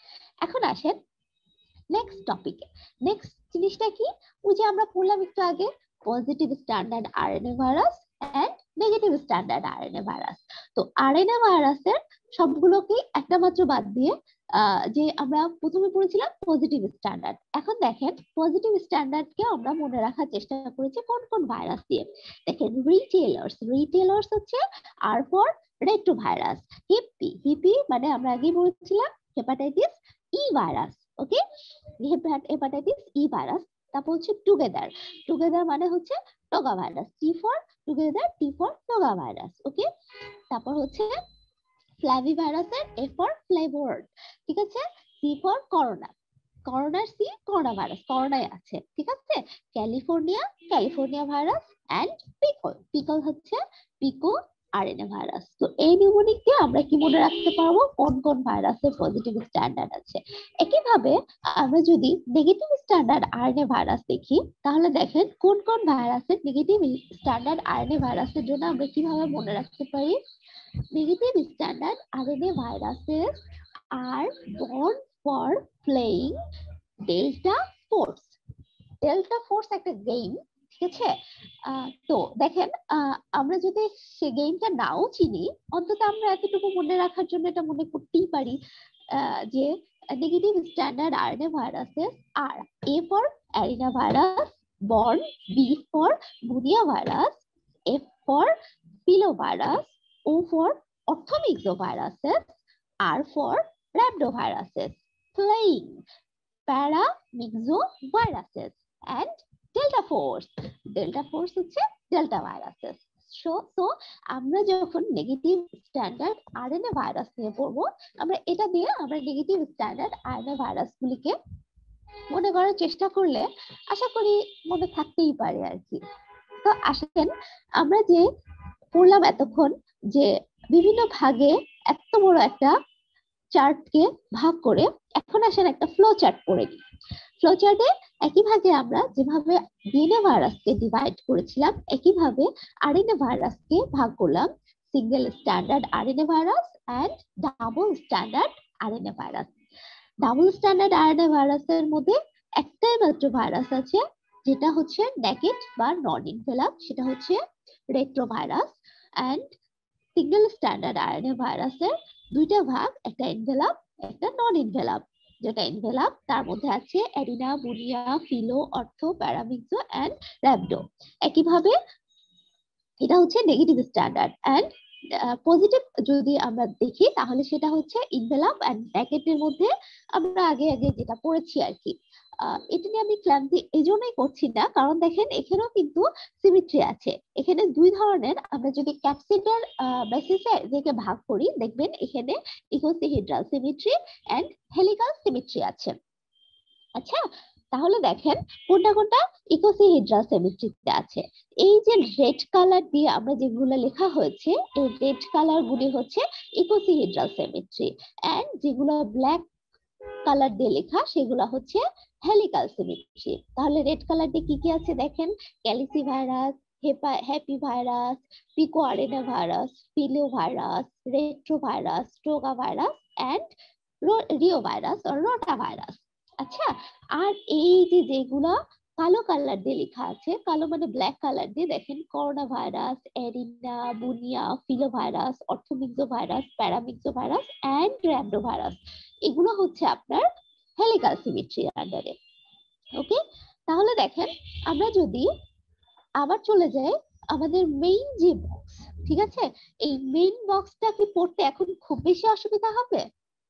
এখন আসেন নেক্সট টপিকে। নেক্সট জিনিসটা কি, ওই যে আমরা পড়লাম একটু আগে positive standard RNA virus and negative standard RNA virus. তো আরএনএ ভাইরাসের সবগুলোকে একটা মাত্র বাদ দিয়ে যে আমরা প্রথমে পড়েছিলাম পজিটিভ স্ট্যান্ডার্ড। এখন দেখেন পজিটিভ স্ট্যান্ডার্ডকে আমরা মনে রাখার চেষ্টা করেছি কোন কোন ভাইরাস দিয়ে। দেখেন রিটেলার্স, রিটেলার্স হচ্ছে R for retrovirus, hepe, hepe মানে আমরা আগে বলেছিলাম hepatitis E virus. Okay, hepatitis E virus. তারপর হচ্ছে টুগেদার, টুগেদার মানে হচ্ছে toga virus, T for together, T for toga virus. Okay, তারপর হচ্ছে ফ্ল্যাভি ভাইরাসের এ ফর ফ্লেভোর্ড। ঠিক আছে, সি ফর করোনা, করোনার সি করোনা ভাইরাস, করোনায় আছে। ঠিক আছে, California, California virus and pickle, pickle হচ্ছে পিকো আরএনএ ভাইরাস। তো এই নিউমোনিক দিয়ে আমরা কি মনে রাখতে পারবো কোন কোন ভাইরাসের পজিটিভ স্ট্যান্ডার্ড আছে। একইভাবে আমরা যদি নেগেটিভ স্ট্যান্ডার্ড আরএনএ ভাইরাস দেখি, তাহলে দেখেন কোন কোন ভাইরাসের নেগেটিভ স্ট্যান্ডার্ড আরএনএ ভাইরাসের জন্য আমরা কিভাবে মনে রাখতে পারি। Negative standard RNA viruses are born for playing delta force. Delta force একটা গেম, ঠিক আছে। তো দেখেন আমরা যদি সে গেমটা নাও চিনি, অন্তত আমরা এতটুকু মনে রাখার জন্য এটা মনে করতেই পারি যে negative standard RNA viruses are A for arena virus, born, B for bunya virus, F for filovirus, O for orthomyxoviruses, R for rhabdoviruses, playing paramyxoviruses and delta force, delta force হচ্ছে ডেল্টা ভাইরাসেস। সো সো আমরা যখন negative standard RNA virus নিয়ে পড়বো, আমরা এটা দিয়ে আমরা negative standard RNA ভাইরাসগুলিকে মনে করার চেষ্টা করলে আশা করি মনে থাকতেই পারে আর কি। তো আসেন আমরা যে পড়লাম এতক্ষণ যে বিভিন্ন ভাগে এত বড় একটা চার্টকে ভাগ করে, এখন আসেন একটা ফ্লো চার্ট পড়ে নিই। ফ্লো চার্টে একই ভাগে আমরা যেভাবে ডিএনএ ভাইরাসকে ডিভাইড করেছিলাম, একইভাবে আরএনএ ভাইরাসকে ভাগ করলাম single standard RNA virus and double standard RNA virus. Double standard RNA ভাইরাসের মধ্যে একটাই মাত্র ভাইরাস আছে যেটা হচ্ছে নেগেট বা নন ইনভেলাপ, সেটা হচ্ছে retrovirus. And single standard RNA ভাইরাসের দুইটা ভাগ, একটা ইনভেলাপ একটা নন ইনভেলাপ। যেটা ইনভেলাপ তার মধ্যে আছে arena, bunya, filo, ortho, paramyxo and rhabdo. একইভাবে এটা হচ্ছে নেগেটিভ স্ট্যান্ডার্ড। এন্ড পজিটিভ যদি আমরা দেখি তাহলে সেটা হচ্ছে ইনভেলাপ এন্ড নেগেটিভের মধ্যে আমরা আগে আগে যেটা পড়েছি আর কি। এটা নিয়ে আমি ক্লান্তি এই জন্যই করছি না, কারণ দেখেন এখানেও কিন্তু সিমেট্রি আছে। এখানে দুই ধরনের, আমরা যদি ক্যাপসিডার বেসিসে যেকে ভাগ করি দেখবেন এখানে icosahedral symmetry and helical symmetry আছে। আচ্ছা, তাহলে দেখেন কোনটা কোনটা ইকোসিহেড্রাল সিমেট্রিতে আছে। এই যে রেড কালার দিয়ে আমরা যেগুলো লেখা হয়েছে, এই রেড কালার গুলি হচ্ছে ইকোসিহেড্রাল সিমেট্রি, এন্ড যেগুলো ব্ল্যাক কালার দিয়ে লেখা সেগুলো হচ্ছে হেলিকাল সিমেট্রি। তাহলে রেড কালার দিয়ে কি কি আছে দেখেন, calici virus, happy virus, pico RNA virus, filo virus, retro virus, toga virus and reo virus আর রোটা ভাইরাস। আচ্ছা, আর এই যে যেগুলা কালো কালার দিয়ে লেখা আছে, কালো মানে ব্ল্যাক কালার দিয়ে, দেখেন corona virus, arena, bunya, filo virus, orthomyxo virus, paramyxo virus and rhabdo virus. এগুলো হচ্ছে আপনার হেলিকাল সিমেট্রি আন্ডারে। ওকে, তাহলে দেখেন আমরা যদি আবার চলে যাই আমাদের মেইন যে বক্স, ঠিক আছে, এই মেইন বক্সটা কি পড়তে এখন খুব বেশি অসুবিধা হবে?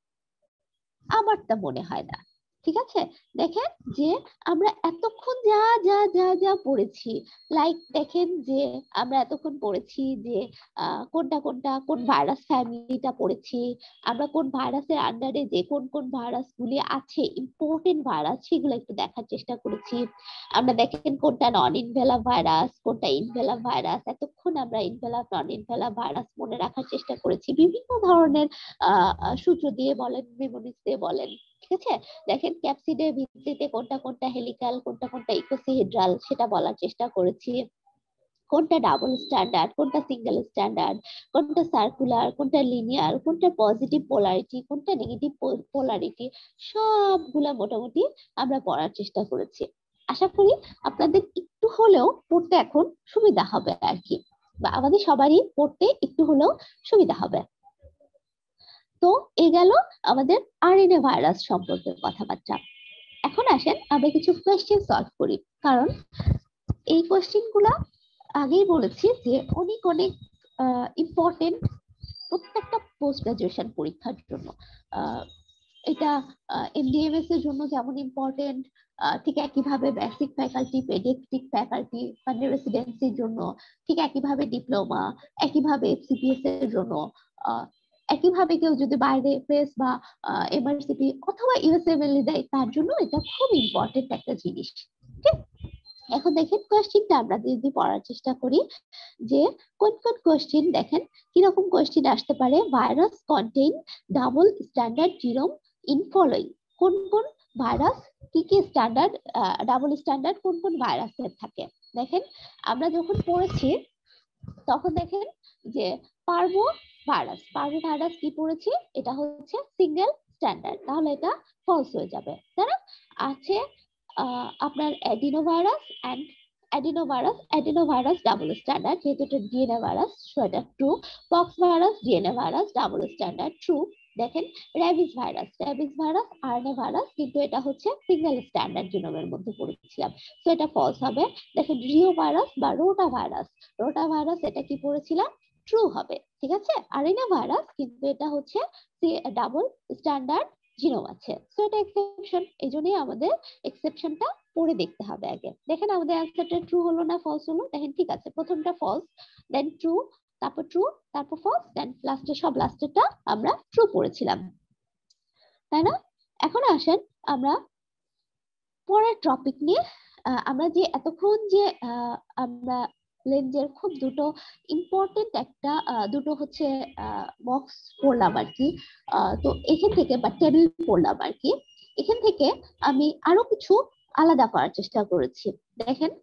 আমার তা মনে হয় না। ঠিক আছে, দেখেন যে আমরা এতক্ষণ যা যা যা যা পড়েছি, লাইক দেখেন যে আমরা এতক্ষণ পড়েছি যে কোনটা কোনটা কোন ভাইরাস ফ্যামিলিটা পড়েছি, আমরা কোন ভাইরাসের আন্ডারে যে কোন কোন ভাইরাসগুলি আছে ইম্পর্টেন্ট ভাইরাস সেগুলো একটু দেখার চেষ্টা করেছি। আমরা দেখেন কোনটা নন ইনভেলাপ ভাইরাস, কোনটা ইনভেলাপ ভাইরাস, এতক্ষণ আমরা ইনভেলাপ নন ইনভেলাপ ভাইরাস মনে রাখার চেষ্টা করেছি বিভিন্ন ধরনের আহ সূত্র দিয়ে বলেন, মেমোরিজ দিয়ে বলেন। ঠিক আছে, দেখেন ক্যাপসিডের ভিত্তিতে কোনটা কোনটা হেলিকাল, কোনটা কোনটা ইকোসিহেড্রাল সেটা বলার চেষ্টা করেছি। কোনটা ডাবল স্ট্যান্ডার্ড, কোনটা সিঙ্গেল স্ট্যান্ডার্ড, কোনটা সার্কুলার, কোনটা লিনিয়ার, কোনটা পজিটিভ পোলারিটি, কোনটা নেগেটিভ পোলারিটি, সবগুলা মোটামুটি আমরা পড়ার চেষ্টা করেছি। আশা করি আপনাদের একটু হলেও পড়তে এখন সুবিধা হবে আর কি, বা আমাদের সবারই পড়তে একটু হলেও সুবিধা হবে। তো এই গেল আমাদের আরএনএ ভাইরাস সম্পর্কে কথাবার্তা। এখন আসেন আমরা কিছু কোয়েশ্চেন সলভ করি, কারণ এই কোয়েশ্চেন গুলা আগেই বলেছি যে অনেক অনেক ইম্পর্টেন্ট প্রত্যেকটা পোস্ট গ্রাজুয়েশন পরীক্ষার জন্য। এটা এমডিএমএস এর জন্য যেমন ইম্পর্টেন্ট, ঠিক একইভাবে বেসিক ফ্যাকাল্টি, পেডিয়াট্রিক ফ্যাকাল্টি মানে রেসিডেন্সির জন্য, ঠিক একইভাবে ডিপ্লোমা, একইভাবে এফসিপিএস এর জন্য, একইভাবে কেউ যদি বাইরে প্রেস বা এমআরসিপি অথবা ইউএসএমএলই দেয় তার জন্য এটা খুব ইম্পর্টেন্ট একটা জিনিস। ঠিক, এখন দেখেন কোয়েশ্চেনটা আমরা যদি পড়ার চেষ্টা করি যে কোন কোন কোয়েশ্চেন, দেখেন কিরকম কোয়েশ্চেন আসতে পারে। Virus contain double standard genome in following, কোন কোন ভাইরাস কি কি স্ট্যান্ডার্ড ডাবল স্ট্যান্ডার্ড কোন কোন ভাইরাসের থাকে। দেখেন আমরা যখন পড়েছি তখন দেখেন যে পার্ভো ভাইরাস, পার্ভো ভাইরাস কি পড়েছি, এটা হচ্ছে সিঙ্গেল স্ট্যান্ডার্ড, তাহলে এটা ফলস হয়ে যাবে। তাই না? আছে আপনার adenovirus and adenovirus, adenovirus double standard, যেহেতু এটা ডিএনএ ভাইরাস সেটা true. Pox virus DNA virus double standard, true. দেখেন rabies virus, rabies virus RNA virus, কিন্তু এটা হচ্ছে সিঙ্গেল স্ট্যান্ডার্ড জিনোমের মধ্যে পড়েছিলাম, তো এটা ফলস হবে। দেখেন রিও ভাইরাস বা রোটা ভাইরাস, রোটা ভাইরাস এটা কি পড়েছিলাম, ট্রু হবে। ঠিক আছে, আরএনএ ভাইরাস কিন্তু এটা হচ্ছে ডাবল স্ট্যান্ডার্ড জিনোম আছে, সো এটা এক্সেপশন, এই জন্যই আমাদের এক্সেপশনটা পড়ে দেখতে হবে আগে। দেখেন আমাদের অ্যান্সারটা ট্রু হলো না ফলস হলো, দেখেন ঠিক আছে, প্রথমটা ফলস, দেন ট্রু, তারপর ট্রু, তারপর ফলস, দেন লাস্টে সব লাস্টেরটা আমরা ট্রু পড়েছিলাম, তাই না? এখন আসেন আমরা পরের টপিক নিয়ে। আমরা যে এতক্ষণ যে আমরা লেন্সের খুব দুটো ইম্পর্টেন্ট একটা দুটো হচ্ছে বক্স পড়লাম আর কি, তো এখান থেকে বা টেবিল পড়লাম আর কি, এখান থেকে আমি আরো কিছু আলাদা করার চেষ্টা করেছি। দেখেন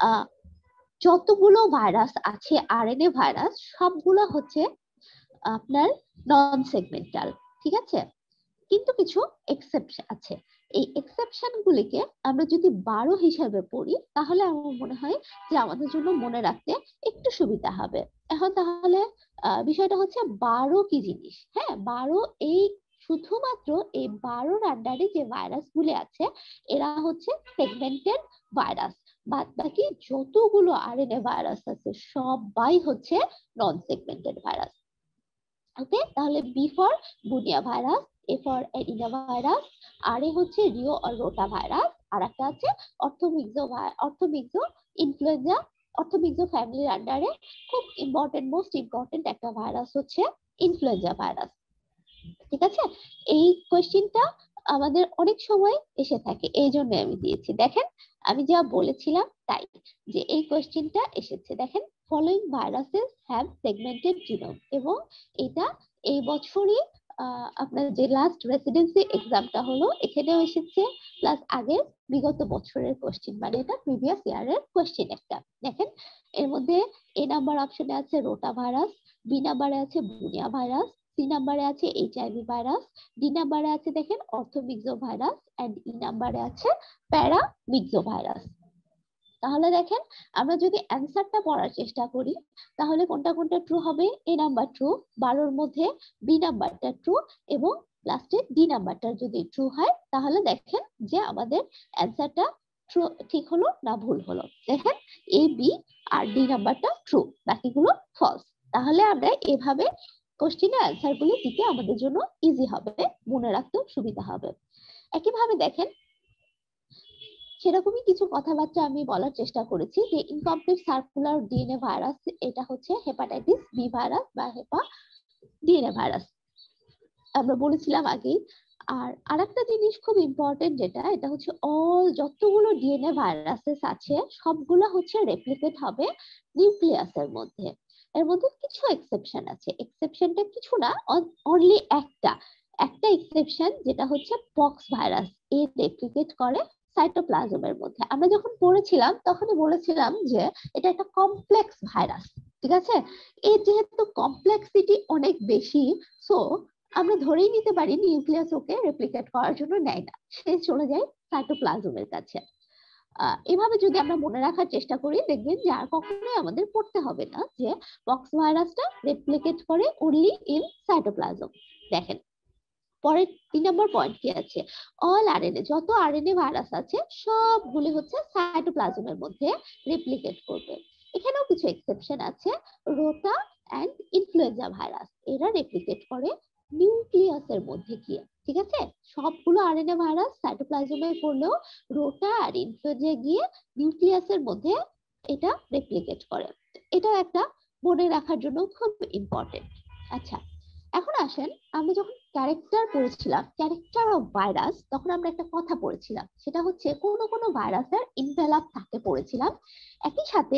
যতগুলো ভাইরাস আছে আরএনএ ভাইরাস সবগুলো হচ্ছে আপনার নন সেগমেন্টাল, ঠিক আছে, কিন্তু কিছু এক্সেপশন আছে। এই এক্সেপশন গুলিকে আমরা যদি বারো হিসাবে পড়ি তাহলে আমার মনে হয় যে আমাদের জন্য মনে রাখতে একটু সুবিধা হবে। এখন তাহলে বিষয়টা হচ্ছে বারো কি জিনিস। হ্যাঁ, বারো এই শুধুমাত্র এই বারোর আন্ডারে যে ভাইরাস গুলি আছে এরা হচ্ছে সেগমেন্টেড ভাইরাস, বাদ বাকি যতগুলো আরএনএ ভাইরাস আছে সবাই হচ্ছে নন সেগমেন্টেড ভাইরাস। ওকে, তাহলে B for bunya virus, A for arena virus, R এ হচ্ছে রিও আর রোটা ভাইরাস, আর একটা আছে অর্থোমিক্সো অর্থোমিক্সো ইনফ্লুয়েঞ্জা, অর্থোমিক্সো ফ্যামিলির আন্ডারে খুব ইম্পর্টেন্ট মোস্ট ইম্পর্টেন্ট একটা ভাইরাস হচ্ছে ইনফ্লুয়েঞ্জা ভাইরাস। ঠিক আছে, এই কোশ্চেনটা আমাদের অনেক সময় এসে থাকে, এই জন্য আমি দিয়েছি। দেখেন আমি যা বলেছিলাম তাই, যে এই কোশ্চেনটা এসেছে। দেখেন following viruses have segmented genome, এবং এটা এই বছরই আপনার যে লাস্ট রেসিডেন্সি এক্সামটা হলো এখানেও এসেছে, প্লাস আগের বিগত বছরের কোশ্চেন, মানে এটা প্রিভিয়াস ইয়ারের কোশ্চেন একটা। দেখেন এর মধ্যে এ নাম্বার অপশনে আছে রোটা ভাইরাস, বি নাম্বারে আছে বুনিয়া ভাইরাস, সি নাম্বারে আছে এইচআইভি ভাইরাস, ডি নাম্বারে আছে দেখেন অর্থোমিক্সো ভাইরাস, এন্ড ই নাম্বারে আছে প্যারামিক্সো ভাইরাস। তাহলে দেখেন আমরা যদি অ্যান্সারটা পড়ার চেষ্টা করি তাহলে কোনটা কোনটা ট্রু হবে। এ নাম্বার ট্রু, বারোর মধ্যে বি নাম্বারটা ট্রু, এবং লাস্টে ডি নাম্বারটা যদি ট্রু হয় তাহলে দেখেন যে আমাদের অ্যান্সারটা ট্রু ঠিক হলো না ভুল হলো। দেখেন এ বি আর ডি নাম্বারটা ট্রু, বাকিগুলো ফলস। তাহলে আমরা এভাবে কোশ্চেনের অ্যান্সার গুলো দিতে আমাদের জন্য ইজি হবে, মনে রাখতেও সুবিধা হবে। একইভাবে দেখেন সেরকমই কিছু কথাবার্তা আমি বলার চেষ্টা করেছি, যে ইনকমপ্লিট সার্কুলার ডিএনএ ভাইরাস এটা হচ্ছে হেপাটাইটিস বি ভাইরাস বা হেপা ডিএনএ ভাইরাস, আমরা বলেছিলাম আগেই। আর আরেকটা জিনিস খুব ইম্পর্টেন্ট যেটা, এটা হচ্ছে অল যতগুলো ডিএনএ ভাইরাসেস আছে সবগুলো হচ্ছে রেপ্লিকেট হবে নিউক্লিয়াসের মধ্যে। এর মধ্যে কিছু এক্সেপশন আছে, এক্সেপশনটা কিছু না, অনলি একটা একটা এক্সেপশন যেটা হচ্ছে পক্স ভাইরাস, এর রেপ্লিকেট করে সাইটোপ্লাজমের মধ্যে। আমরা যখন পড়েছিলাম তখনই বলেছিলাম যে এটা একটা কমপ্লেক্স ভাইরাস, ঠিক আছে, এর যেহেতু কমপ্লেক্সিটি অনেক বেশি, সো আমরা ধরেই নিতে পারি নিউক্লিয়াস ওকে রেপ্লিকেট করার জন্য নেয় না, সে চলে যায় সাইটোপ্লাজমের কাছে। এভাবে যদি আমরা মনে রাখার চেষ্টা করি দেখবেন যে আর কখনোই আমাদের পড়তে হবে না যে পক্স ভাইরাসটা রেপ্লিকেট করে অনলি ইন সাইটোপ্লাজম। দেখেন পরের তিন নম্বর পয়েন্ট কি আছে, অল আরএনএ, যত আরএনএ ভাইরাস আছে সবগুলি হচ্ছে সাইটোপ্লাজমের মধ্যে রেপ্লিকেট করবে। এখানেও কিছু এক্সেপশন আছে, রোটা এন্ড ইনফ্লুয়েঞ্জা ভাইরাস এরা রেপ্লিকেট করে নিউক্লিয়াসের মধ্যে গিয়ে, ঠিক আছে। সবগুলো আরএনএ ভাইরাস সাইটোপ্লাজমে পড়লেও রোটা আর ইনফ্লুয়েঞ্জা গিয়ে নিউক্লিয়াসের মধ্যে এটা রেপ্লিকেট করে। এটা একটা মনে রাখার জন্য খুব ইম্পর্টেন্ট। আচ্ছা এখন আসেন, আমরা যখন ক্যারেক্টার পড়েছিলাম ক্যারেক্টার অফ ভাইরাস, তখন আমরা একটা কথা পড়েছিলাম, সেটা হচ্ছে কোন কোন ভাইরাসের ইনভেলপ থাকে পড়েছিলাম। একই সাথে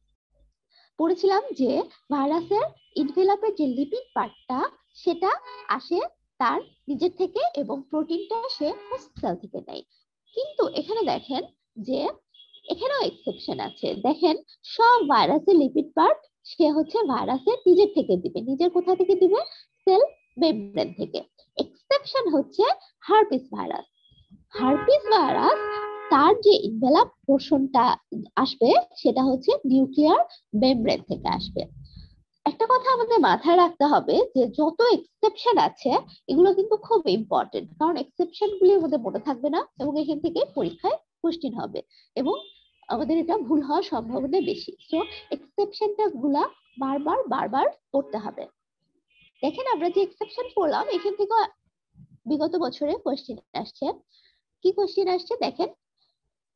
পড়েছিলাম যে ভাইরাসের ইনভেলপের যে লিপিড পার্টটা সেটা আসে তার নিজের থেকে এবং প্রোটিনটা সে হোস্ট সেল থেকে নেয়। কিন্তু এখানে দেখেন যে এখানেও এক্সেপশন আছে। দেখেন সব ভাইরাসের লিপিড পার্ট সে হচ্ছে ভাইরাসের নিজের থেকে দিবে, নিজের কোথা থেকে দিবে, সেল মেমব্রেন থেকে। এক্সেপশন হচ্ছে হার্পিস ভাইরাস। হার্পিস ভাইরাস তার যে ইনভেলপ পোর্শনটা আসবে সেটা হচ্ছে নিউক্লিয়ার মেমব্রেন থেকে আসবে। একটা কথা আমাদের মাথায় রাখতে হবে যে যত এক্সেপশন আছে এগুলো কিন্তু খুব ইম্পর্টেন্ট, কারণ এক্সেপশন গুলি আমাদের মনে থাকবে না এবং এখান থেকে পরীক্ষায় কোশ্চেন হবে এবং আমাদের এটা ভুল হওয়ার সম্ভাবনা বেশি। সো এক্সেপশনটা গুলা বারবার বারবার পড়তে হবে। দেখেন আমরা যে এক্সেপশন পড়লাম এখান থেকে বিগত বছরে কোশ্চেন আসছে। কি কোশ্চেন আসছে দেখেন,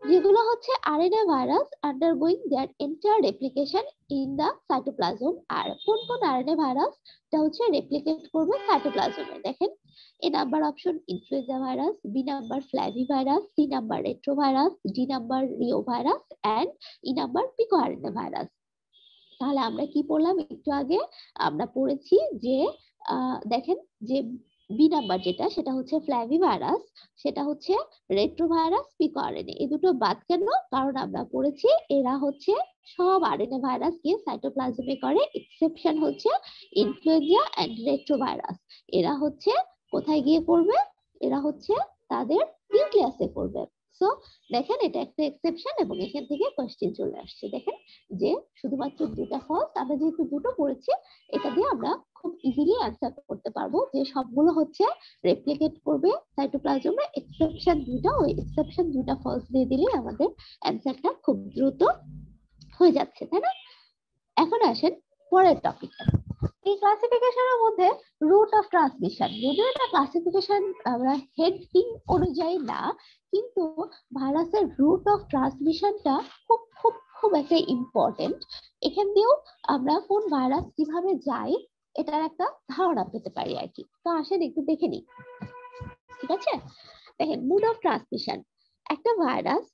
যেগুলো হচ্ছে RNA virus undergoing their entire replication in the cytoplasm. আর কোন কোন আরএনএ ভাইরাসটা হচ্ছে রেপ্লিকেট করবে সাইটোপ্লাজমে? দেখেন, A number option influenza virus, B number flavi virus, C number retrovirus, D number reo virus and E number pico RNA virus. তাহলে আমরা কি পড়লাম একটু আগে? আমরা পড়েছি যে দেখেন যে বি নাম্বার যেটা, সেটা হচ্ছে ফ্ল্যাভি ভাইরাস, সেটা হচ্ছে রেট্রোভাইরাস, পিকো আরএনএ। এই দুটো বাদ কেন? কারণ আমরা পড়েছি এরা হচ্ছে সব আরএনএ ভাইরাস গিয়ে সাইটোপ্লাজমে করে, এক্সেপশন হচ্ছে ইনফ্লুয়েঞ্জা এন্ড রেট্রোভাইরাস। এরা হচ্ছে কোথায় গিয়ে করবে? এরা হচ্ছে তাদের নিউক্লিয়াসে করবে। সো দেখেন এটা একটা এক্সেপশন এবং এখান থেকে কোশ্চেন চলে আসছে। দেখেন যে শুধুমাত্র দুটো ফলস, আমরা যেহেতু দুটো পড়েছি এটা দিয়ে আমরা খুব ইজিলি অ্যানসার করতে পারবো যে সবগুলো হচ্ছে রেপ্লিকেট করবে সাইটোপ্লাজমে, এক্সেপশন দুটো, ওই এক্সেপশন দুটো ফলস দিয়ে দিলে আমাদের অ্যানসারটা খুব দ্রুত হয়ে যাচ্ছে, তাই না? এখন আসেন পরের টপিকে। এই ক্লাসিফিকেশনের মধ্যে রুট অফ ট্রান্সমিশন, যদিও এটা ক্লাসিফিকেশন আমরা হেডিং অনুযায়ী না, কিন্তু ভাইরাসের রুট অফ ট্রান্সমিশনটা খুব খুব খুব একটা ইম্পর্টেন্ট। এখান দিয়েও আমরা কোন ভাইরাস কিভাবে যায় এটার একটা ধারণা পেতে পারি আর কি। তো আসেন একটু দেখে নিই, ঠিক আছে? দেখেন মোড অফ ট্রান্সমিশন। একটা ভাইরাস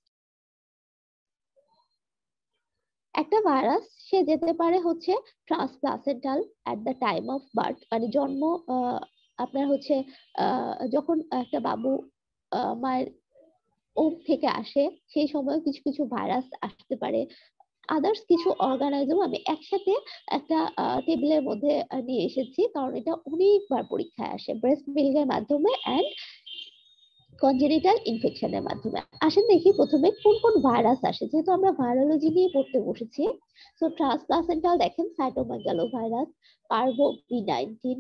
একটা ভাইরাস সে যেতে পারে হচ্ছে transplacental at the time of birth, মানে জন্ম আপনার হচ্ছে যখন একটা বাবু মায়ের ওম থেকে আসে সেই সময় কিছু কিছু ভাইরাস আসতে পারে। আদার্স কিছু অর্গানাইজম আমি একসাথে একটা টেবিলের মধ্যে নিয়ে এসেছি, কারণ এটা অনেকবার পরীক্ষায় আসে, ব্রেস্ট মিল্কের মাধ্যমে এন্ড কনজেনিটাল ইনফেকশনের মাধ্যমে। আসেন দেখি প্রথমে কোন কোন ভাইরাস আসে, যেহেতু আমরা ভাইরোলজি নিয়ে পড়তে বসেছি। সো ট্রান্সপ্লাসেন্টাল দেখেন cytomegalo virus, parvo B nineteen,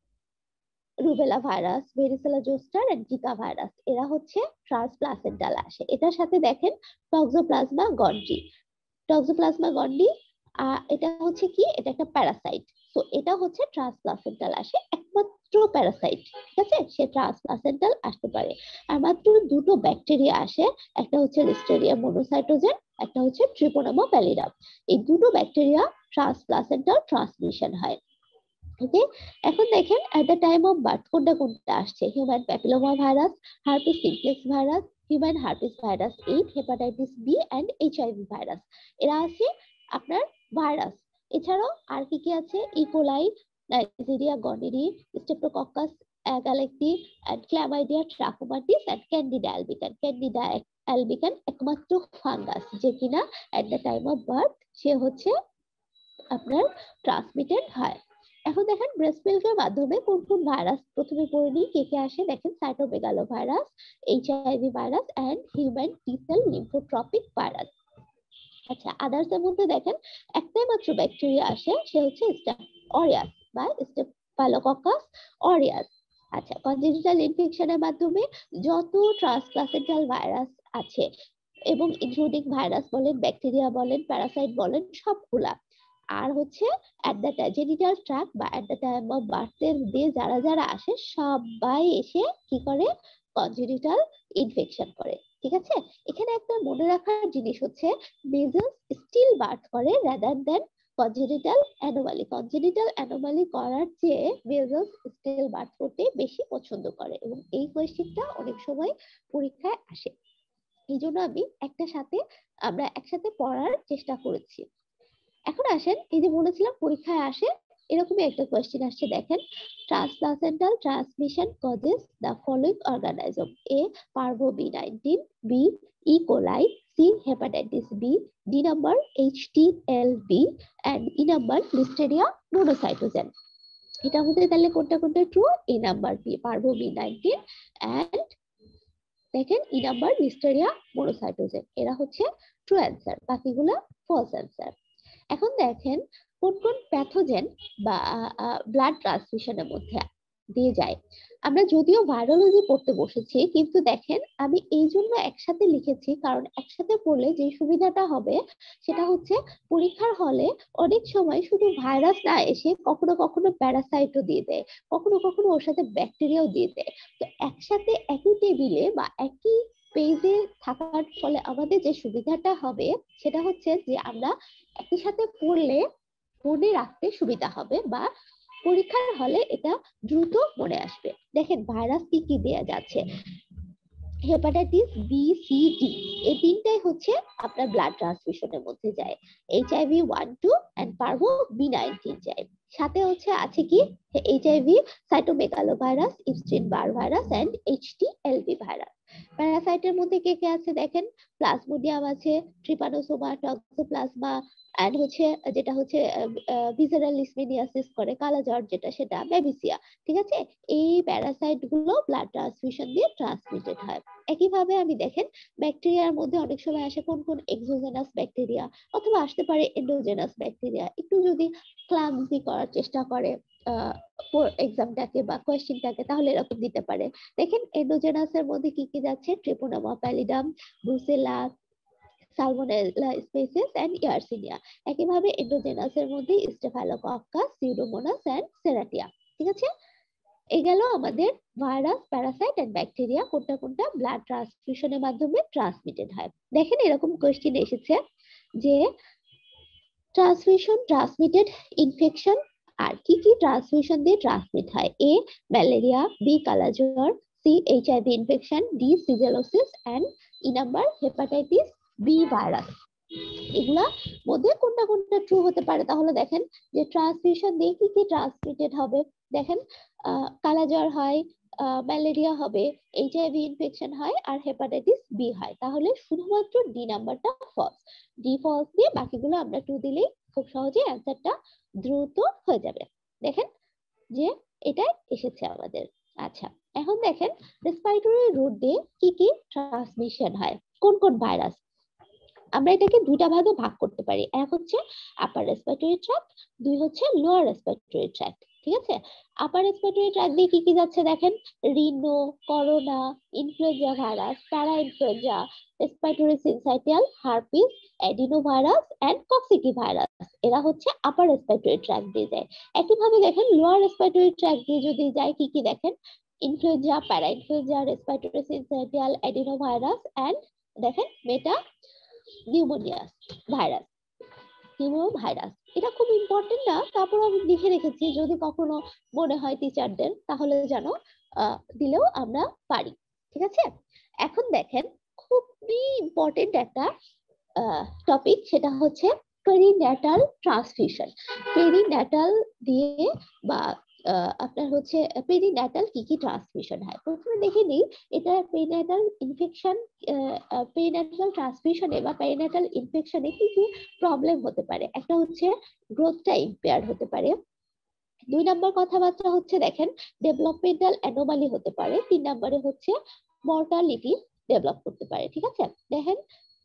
rubella virus, varicella zoster and zika virus, এরা হচ্ছে ট্রান্সপ্লাসেন্টাল আসে। এটার সাথে দেখেন টক্সোপ্লাজমা গন্ডি, টক্সোপ্লাজমা গন্ডি এটা হচ্ছে কি? এটা একটা প্যারাসাইট। তো এটা হচ্ছে ট্রান্সপ্লাসেন্টাল আসে, একমাত্র প্যারাসাইট, ঠিক আছে? সে ট্রান্সপ্লাসেন্টাল আসতে পারে। আর মাত্র দুটো ব্যাকটেরিয়া আসে, একটা হচ্ছে লিস্টেরিয়া মোনোসাইটোজেন, একটা হচ্ছে ট্রিপোনামা প্যালিডাম। এই দুটো ব্যাকটেরিয়া ট্রান্সপ্লাসেন্টাল ট্রান্সমিশন হয়। ওকে, এখন দেখেন at the time of birth কোনটা কোনটা আসছে? Human papilloma virus, herpes simplex virus, human herpes virus eight, hepatitis B and HIV virus. এরা আছে আপনার ভাইরাস। এছাড়াও আর কি কি আছে? E coli, Neisseria gonorrhoeae, streptococcus galactiae and chlamydia trachomatis and candida albicans. Candida albicans একমাত্র ফাঙ্গাস যে কিনা at the time of birth সে হচ্ছে আপনার ট্রান্সমিটেড হয়। এখন দেখেন ব্রেস্ট মিল্কের মাধ্যমে কোন কোন ভাইরাস প্রথমে পড়ে নিই, কে কে আসে? দেখেন cytomegalo virus, HIV virus and human T cell lymphotropic virus. আচ্ছা, আদার্স এর মধ্যে দেখেন একটাই মাত্র ব্যাকটেরিয়া আসে, সে হচ্ছে স্টেপ অরিয়াস বা স্টেফাইলোকক্কাস অরিয়াস। আচ্ছা, কনজেনিটাল ইনফেকশনের মাধ্যমে যত ট্রান্সপ্লাসেন্টাল ভাইরাস আছে এবং ইনক্লুডিং ভাইরাস বলেন, ব্যাকটেরিয়া বলেন, প্যারাসাইট বলেন, সবগুলা। আর হচ্ছে এট দ্য জেনিটাল ট্র্যাক্ট বা এট দ্য টাইম অফ বার্থের দিয়ে যারা যারা আসে সবাই এসে কি করে? কনজেনিটাল ইনফেকশন করে, ঠিক আছে? এখানে একটা মনে রাখার জিনিস হচ্ছে মেজেলস স্টিল বার্থ করে rather than congenital anomaly. Congenital anomaly করার চেয়ে মেজেলস স্টিল বার্থ করতে বেশি পছন্দ করে, এবং এই কোয়েশ্চেনটা অনেক সময় পরীক্ষায় আসে। এই জন্য আমি একটা সাথে আমরা একসাথে পড়ার চেষ্টা করেছি। এখন আসেন, এই যে বলেছিলাম পরীক্ষায় আসে, এরকমই একটা কোয়েশ্চেন আসছে। দেখেন transplacental transmission causes the following organism: A parvo B nineteen, B E coli, C hepatitis B, D number H T L V and E number listeria monocytogenes. এটা মধ্যে তাহলে কোনটা কোনটা true? A number B parvo B nineteen and দেখেন E number listeria monocytogenes, এরা হচ্ছে true answer, বাকিগুলো false answer. এখন দেখেন কোন কোন প্যাথোজেন বা ব্লাড ট্রান্সমিশনের মধ্যে দিয়ে যায়। আমরা যদিও ভাইরোলজি পড়তে বসেছি, কিন্তু দেখেন আমি এই জন্য একসাথে লিখেছি, কারণ একসাথে পড়লে যে সুবিধাটা হবে সেটা হচ্ছে পরীক্ষার হলে অনেক সময় শুধু ভাইরাস না এসে কখনো কখনো প্যারাসাইটও দিয়ে দেয়, কখনো কখনো ওর সাথে ব্যাকটেরিয়াও দিয়ে দেয়। তো একসাথে একই টেবিলে বা একই পেজে থাকার ফলে আমাদের যে সুবিধাটা হবে সেটা হচ্ছে যে আমরা একই সাথে পড়লে মনে রাখতে সুবিধা হবে বা পরীক্ষার হলে এটা দ্রুত মনে আসবে। দেখেন ভাইরাস কি কি দেয়া যাচ্ছে, হেপাটাইটিস বি সি ডি এই তিনটাই হচ্ছে আপনার ব্লাড ট্রান্সফিউশনের মধ্যে যায়। HIV one two and parvo B nineteen যায়। সাথে হচ্ছে আছে কি HIV cytomegalovirus, Epstein Barr virus and HTLV virus. প্যারাসাইটের মধ্যে কে কে আছে দেখেন, প্লাজমোডিয়াম আছে, ট্রিপানোসোমা, টক্সোপ্লাজমা এন্ড হচ্ছে যেটা হচ্ছে ভিসেরাল লিশমেনিয়াসিস করে কালা জ্বর যেটা সেটা বেবিসিয়া। ঠিক আছে, এই প্যারাসাইট গুলো ব্লাড ট্রান্সফিউশন দিয়ে ট্রান্সমিটেড হয়। একইভাবে আমি দেখেন ব্যাকটেরিয়ার মধ্যে অনেক সময় আসে কোন কোন এক্সোজেনাস ব্যাকটেরিয়া অথবা আসতে পারে এন্ডোজেনাস ব্যাকটেরিয়া। একটু যদি ক্লামজি করার চেষ্টা করে এক্সামটাকে বা কোয়েশ্চেনটাকে তাহলে এরকম দিতে পারে। দেখেন এন্ডোজেনাসের মধ্যে কি কি যাচ্ছে, treponema pallidum, brucella, salmonella species and yersinia. একইভাবে এন্ডোজেনাসের মধ্যে স্টেফাইলোকক্কাস, সিউডোমোনাস এন্ড সেরাটিয়া। ঠিক আছে, এই গেল আমাদের ভাইরাস, প্যারাসাইট এন্ড ব্যাকটেরিয়া কোনটা কোনটা ব্লাড ট্রান্সফিউশনের মাধ্যমে ট্রান্সমিটেড হয়। দেখেন এরকম কোশ্চেন এসেছে যে ট্রান্সমিশন ট্রান্সমিটেড ইনফেকশন আর কি কি ট্রান্সমিশন দিয়ে ট্রান্সমিট হয়। এ ম্যালেরিয়া, বি কালাজ্বর, C HIV infection, D shigellosis and E number hepatitis B virus. এগুলা মধ্যে কোনটা কোনটা ট্রু হতে পারে, তাহলে দেখেন যে ট্রান্সমিশন দিয়ে কি কি ট্রান্সমিটেড হবে। দেখেন কালাজ্বর হয়, ম্যালেরিয়া হবে, এইচআইভি ইনফেকশন হয় আর হেপাটাইটিস বি হয়। তাহলে শুধুমাত্র ডি নাম্বারটা ফলস। ডি ফলস দিয়ে বাকিগুলো আমরা ট্রু দিলেই খুব সহজে অ্যান্সারটা দ্রুত হয়ে যাবে। দেখেন যে এটাই এসেছে আমাদের। আচ্ছা, এখন দেখেন রেসপিরেটরি রুট দিয়ে কি কি ট্রান্সমিশন হয়, কোন কোন ভাইরাস। আমরা এটাকে দুইটা ভাগে ভাগ করতে পারি, এক হচ্ছে আপার রেসপিরেটরি ট্র্যাক্ট, দুই হচ্ছে লোয়ার রেসপিরেটরি ট্র্যাক্ট। ঠিক আছে, আপার রেসপিরেটরি ট্র্যাক্ট দিয়ে কি কি যাচ্ছে দেখেন, rhino, corona, influenza virus, para influenza, respiratory syncytial, herpes, adenovirus and coxsackie virus. এরা হচ্ছে আপার রেসপিরেটরি ট্র্যাক্ট দিয়ে যায়। একইভাবে দেখেন লোয়ার রেসপিরেটরি ট্র্যাক্ট দিয়ে যদি যায় কি কি দেখেন, influenza, para influenza, respiratory syncytial, adenovirus and দেখেন meta pneumonia virus, pneumo virus. এটা খুব ইম্পর্টেন্ট না, তারপর আমি লিখে রেখেছি যদি কখনো মনে হয় টিচারদের তাহলে যেন দিলেও আমরা পারি। ঠিক আছে, এখন দেখেন খুবই ইম্পর্টেন্ট একটা টপিক, সেটা হচ্ছে পেরিন্যাটাল ট্রান্সফিউশন। পেরিন্যাটাল দিয়ে বা আপনার হচ্ছে পেরিন্যাটাল কি কি ট্রান্সমিশন হয়। প্রথমে দেখে নিই এটা পেরিন্যাটাল ইনফেকশন, পেরিন্যাটাল ট্রান্সমিশনে বা পেরিন্যাটাল ইনফেকশনে কি কি প্রবলেম হতে পারে। একটা হচ্ছে গ্রোথটা ইম্পেয়ার্ড হতে পারে, দুই নম্বর কথাবার্তা হচ্ছে দেখেন ডেভেলপমেন্টাল অ্যানোমালি হতে পারে, তিন নম্বরে হচ্ছে মর্টালিটি ডেভেলপ করতে পারে। ঠিক আছে, দেখেন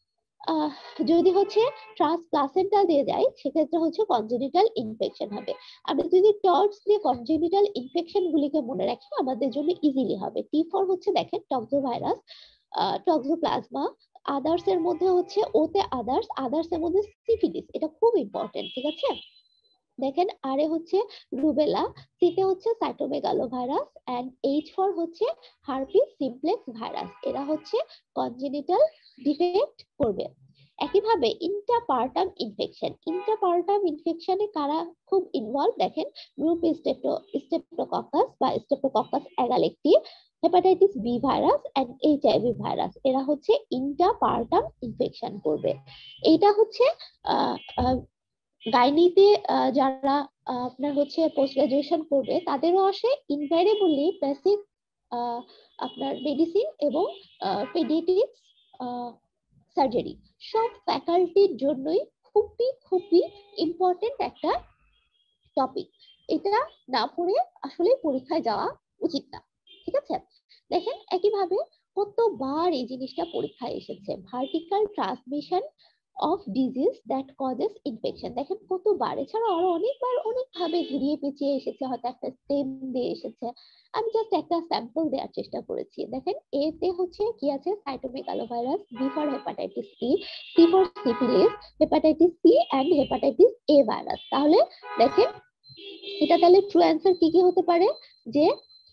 যদি হচ্ছে ট্রান্সপ্লাসেন্টাল দিয়ে যায় সেক্ষেত্রে হচ্ছে কনজেনিটাল ইনফেকশন হবে। আমরা যদি টর্চ দিয়ে কনজেনিটাল ইনফেকশন গুলিকে মনে রাখি আমাদের জন্য ইজিলি হবে। টি ফর হচ্ছে দেখেন টক্সোভাইরাস, টক্সোপ্লাজমা, আদার্স এর মধ্যে হচ্ছে ওতে আদার্স, আদার্স এর মধ্যে সিফিলিস, এটা খুব ইম্পর্টেন্ট। ঠিক আছে, দেখেন আরে হচ্ছে রুবেলা, সিতে হচ্ছে সাইটোমেগালোভাইরাস এন্ড এইচ ফর হচ্ছে হার্পিস সিমপ্লেক্স ভাইরাস। এরা হচ্ছে কনজেনিটাল ডিফেক্ট করবে। একইভাবে ইন্টারপার্টাম ইনফেকশন, ইন্টারপার্টাম ইনফেকশনে কারা খুব ইনভলভ দেখেন, গ্রুপ স্টেপ্টো স্টেপ্টোকক্কাস বা streptococcus agalactiae, hepatitis B virus and HIV virus. এরা হচ্ছে ইন্টারপার্টাম ইনফেকশন করবে। এইটা হচ্ছে আহ গাইনিতে যারা আপনার হচ্ছে পোস্ট গ্রাজুয়েশন করবে তাদেরও আসে ইনভ্যারিয়েবলি বেসিক আপনার মেডিসিন এবং পেডিয়াট্রিক্স সার্জারি সব ফ্যাকাল্টির জন্যই খুবই খুবই ইম্পর্টেন্ট একটা টপিক। এটা না পড়ে আসলে পরীক্ষায় যাওয়া উচিত না। ঠিক আছে, দেখেন একইভাবে কতবার এই জিনিসটা পরীক্ষায় এসেছে, vertical transmission of disease that causes infection। দেখেন কতবার, এছাড়া আরো অনেকবার অনেকভাবে ঘুরিয়ে পেঁচিয়ে এসেছে, হয়তো একটা স্টেম দিয়ে এসেছে। আমি জাস্ট একটা স্যাম্পল দেওয়ার চেষ্টা করেছি। দেখেন এতে হচ্ছে কি আছে, cytomegalovirus, B for hepatitis C, C for syphilis, hepatitis C and hepatitis A virus. তাহলে দেখেন এটা তাহলে ট্রু অ্যান্সার কি কি হতে পারে, যে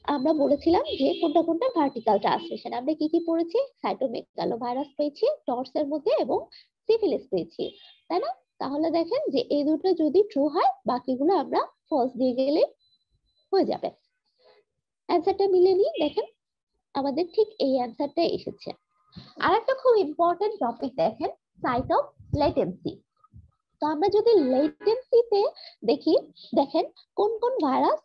আমরা বলেছিলাম যে কোনটা কোনটা ভার্টিক্যাল ট্রান্সমিশন। আমরা কি কি পড়েছি? সাইটোমেগালো ভাইরাস পেয়েছি টর্সের মধ্যে এবং সিফিলিস পেয়েছি, তাই না? তাহলে দেখেন যে এই দুটো যদি ট্রু হয় বাকিগুলো আমরা ফলস দিয়ে গেলে হয়ে যাবে। অ্যান্সারটা মিলে নিই, দেখেন আমাদের ঠিক এই অ্যান্সারটা এসেছে। আর একটা খুব ইম্পর্টেন্ট টপিক দেখেন, সাইট অফ লেটেন্সি। তো আমরা যদি লেটেন্সিতে দেখি, দেখেন কোন কোন ভাইরাস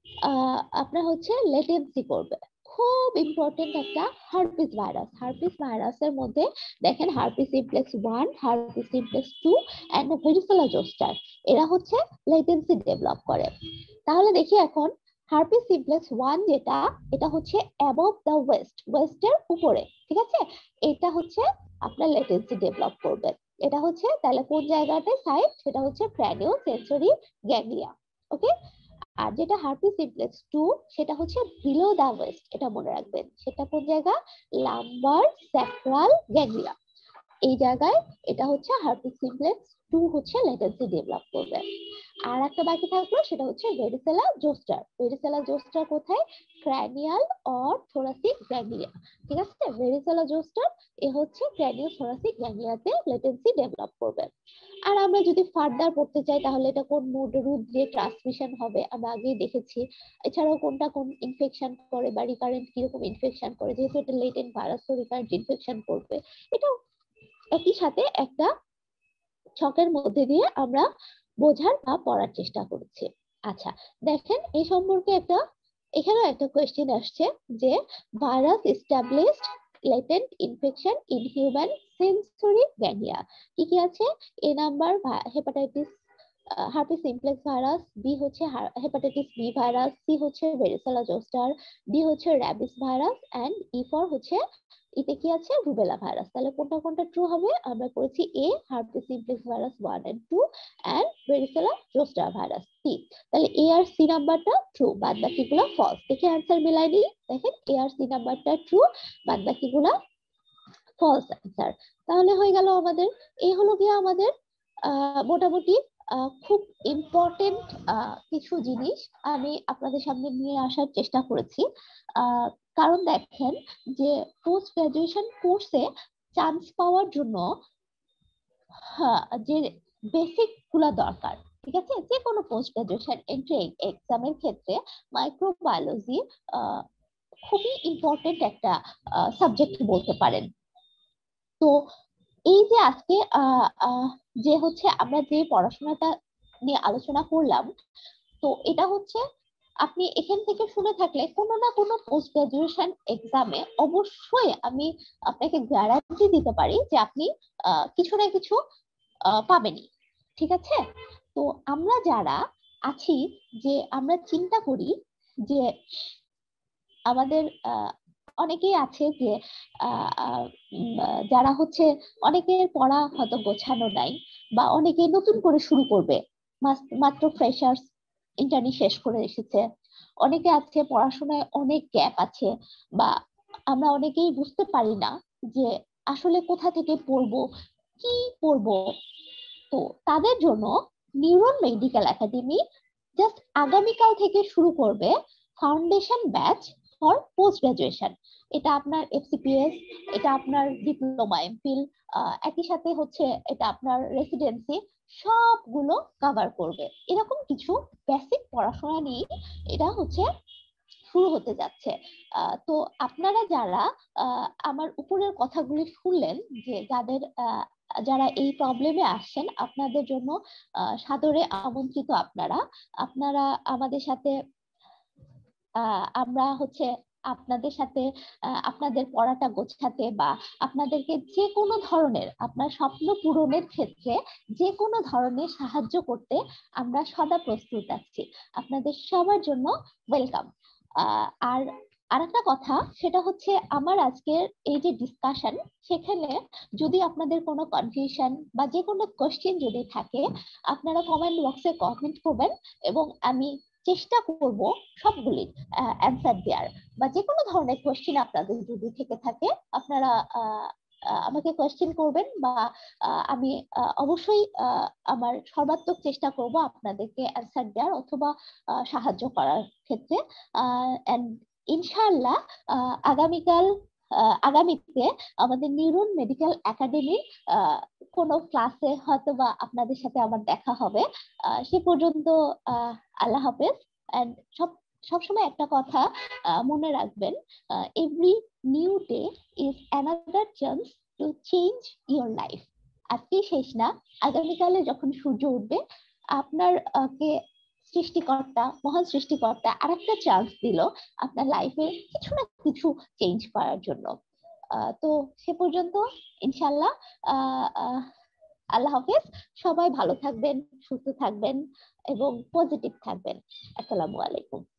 আপনার হচ্ছে লেটেন্সি করবে। খুব ইম্পর্টেন্ট একটা হার্পিস ভাইরাস। হার্পিস ভাইরাসের মধ্যে দেখেন herpes simplex one, herpes simplex two and varicella zoster, এরা হচ্ছে লেটেন্সি ডেভেলপ করে। তাহলে দেখি এখন হার্পিস সিমপ্লেক্স ওয়ান যেটা, এটা হচ্ছে অ্যাবভ দ্য ওয়েস্ট, ওয়েস্টের উপরে, ঠিক আছে? এটা হচ্ছে আপনার লেটেন্সি ডেভেলপ করবে। এটা হচ্ছে তাহলে কোন জায়গাটায় সাইট, সেটা হচ্ছে ক্র্যানিও সেন্সরি গ্যাংলিয়া, ওকে? আর যেটা হার্পিস সিমপ্লেক্স টু সেটা হচ্ছে বিলো দা ওয়েস্ট, এটা মনে রাখবেন। সেটা কোন জায়গা? লাম্বার স্যাক্রাল গ্যাংলিয়া, এই জায়গায় এটা হচ্ছে হার্পিস সিমপ্লেক্স টু হচ্ছে লেটেন্সি ডেভেলপ করবে। আর একটা বাকি থাকলো সেটা হচ্ছে ভেরিসেলা জোস্টার। ভেরিসেলা জোস্টার কোথায়? ক্র্যানিয়াল অর থোরাসিক গ্যাংলিয়া, ঠিক আছে? ভেরিসেলা জোস্টার এ হচ্ছে ক্র্যানিও থোরাসিক গ্যাংলিয়াতে লেটেন্সি ডেভেলপ করবে। আর আমরা যদি ফার্দার পড়তে চাই তাহলে এটা কোন মোড রুট দিয়ে ট্রান্সমিশন হবে আমরা আগেই দেখেছি। এছাড়াও কোনটা কোন ইনফেকশন করে বা রিকারেন্ট কিরকম ইনফেকশন করে, যেহেতু এটা লেটেন্ট ভাইরাস তো রিকারেন্ট ইনফেকশন করবে। এটা একই সাথে একটা ছকের মধ্যে দিয়ে আমরা বোঝার বা পড়ার চেষ্টা করছি। আচ্ছা দেখেন এই সম্পর্কে একটা এখানে একটা কোয়েশ্চেন আসছে যে virus established latent infection in human sensory ganglia. কি কি আছে? A number hepatitis herpes simplex virus, B হচ্ছে হেপাটাইটিস বি ভাইরাস, সি হচ্ছে ভেরিসেলা জোস্টার, ডি হচ্ছে rabies virus and E for হচ্ছে এতে কি আছে? Rubella virus. তাহলে কোনটা কোনটা ট্রু হবে? আমরা করেছি A herpes simplex virus one and two and varicella zoster virus C. তাহলে এ আর সি নাম্বারটা ট্রু, বাদ বাকিগুলো ফলস। দেখে অ্যান্সার মিলাই দিই, দেখেন এ আর সি নাম্বারটা ট্রু, বাদ বাকিগুলো ফলস অ্যান্সার। তাহলে হয়ে গেল আমাদের, এই হলো গিয়ে আমাদের মোটামুটি খুব ইম্পর্টেন্ট কিছু জিনিস আমি আপনাদের সামনে নিয়ে আসার চেষ্টা করেছি। কারণ দেখেন যে পোস্ট গ্রাজুয়েশন কোর্সে চান্স পাওয়ার জন্য যে বেসিক গুলা দরকার, ঠিক আছে? যে কোনো পোস্ট গ্রাজুয়েশন এন্ট্রি এক্সামের ক্ষেত্রে মাইক্রোবায়োলজি খুবই ইম্পর্টেন্ট একটা সাবজেক্ট বলতে পারেন। তো এই যে আজকে যে হচ্ছে আমরা যে পড়াশোনাটা নিয়ে আলোচনা করলাম, তো এটা হচ্ছে আপনি এখান থেকে শুনে থাকলে কোনো না কোনো পোস্ট গ্রাজুয়েশন এক্সামে অবশ্যই আমি আপনাকে গ্যারান্টি দিতে পারি যে আপনি কিছু না কিছু পাবেনই, ঠিক আছে? তো আমরা যারা আছি, যে আমরা চিন্তা করি যে আমাদের অনেকেই আছে যে যারা হচ্ছে অনেকের পড়া হয়তো গোছানো নাই বা অনেকে নতুন করে শুরু করবে, মাত্র ফ্রেশার্স ইন্টার্নি শেষ করে এসেছে, অনেকে আছে পড়াশোনায় অনেক গ্যাপ আছে, বা আমরা অনেকেই বুঝতে পারি না যে আসলে কোথা থেকে পড়বো, কি পড়বো। তো তাদের জন্য নিউরন মেডিকেল একাডেমি জাস্ট আগামীকাল থেকে শুরু করবে foundation batch for post graduation. এটা আপনার এফসিপিএস, এটা আপনার ডিপ্লোমা এমফিল, একই সাথে হচ্ছে এটা আপনার রেসিডেন্সি, সবগুলো কভার করবে। এরকম কিছু বেসিক পড়াশোনা নিয়ে এটা হচ্ছে শুরু হতে যাচ্ছে। তো আপনারা যারা আমার উপরের কথাগুলি শুনলেন, যে যাদের যারা এই প্রবলেমে আসছেন, আপনাদের জন্য সাদরে আমন্ত্রিত। আপনারা আপনারা আমাদের সাথে আমরা হচ্ছে আপনাদের সাথে আপনাদের পড়াটা গোছাতে বা আপনাদেরকে যে কোনো ধরনের আপনার স্বপ্ন পূরণের ক্ষেত্রে যে কোনো ধরনের সাহায্য করতে আমরা সদা প্রস্তুত আছি। আপনাদের সবার জন্য ওয়েলকাম। আর আরেকটা কথা, সেটা হচ্ছে আমার আজকের এই যে ডিসকাশন, সেখানে যদি আপনাদের কোনো কনফিউশন বা যে কোনো কোশ্চেন যদি থাকে, আপনারা কমেন্ট বক্সে কমেন্ট করবেন এবং আমি চেষ্টা করব সবগুলির অ্যান্সার দেওয়ার। বা যে কোনো ধরনের কোশ্চেন আপনাদের যদি থেকে থাকে, আপনারা আমাকে কোশ্চেন করবেন, বা আমি অবশ্যই আমার সর্বাত্মক চেষ্টা করব আপনাদেরকে অ্যান্সার দেওয়ার অথবা সাহায্য করার ক্ষেত্রে। এন্ড ইনশাআল্লাহ আহ, আগামীকাল আহ, আগামীতে আমাদের নিউরন মেডিকেল একাডেমির কোনো ক্লাসে হয়তো বা আপনাদের সাথে আমার দেখা হবে। আহ, সে পর্যন্ত আহ, আল্লাহ হাফেজ। এন্ড সব সবসময় একটা কথা আহ, মনে রাখবেন, every new day is another chance to change your life. আজকেই শেষ না, আগামীকালে যখন সূর্য উঠবে আপনার আহ, কে সৃষ্টিকর্তা, মহান সৃষ্টিকর্তা আরেকটা চান্স দিল আপনার লাইফে কিছু না কিছু চেঞ্জ করার জন্য। আহ, তো সে পর্যন্ত ইনশাল্লাহ আহ, আহ, আল্লাহ হাফেজ। সবাই ভালো থাকবেন, সুস্থ থাকবেন এবং পজিটিভ থাকবেন। আসসালামু আলাইকুম।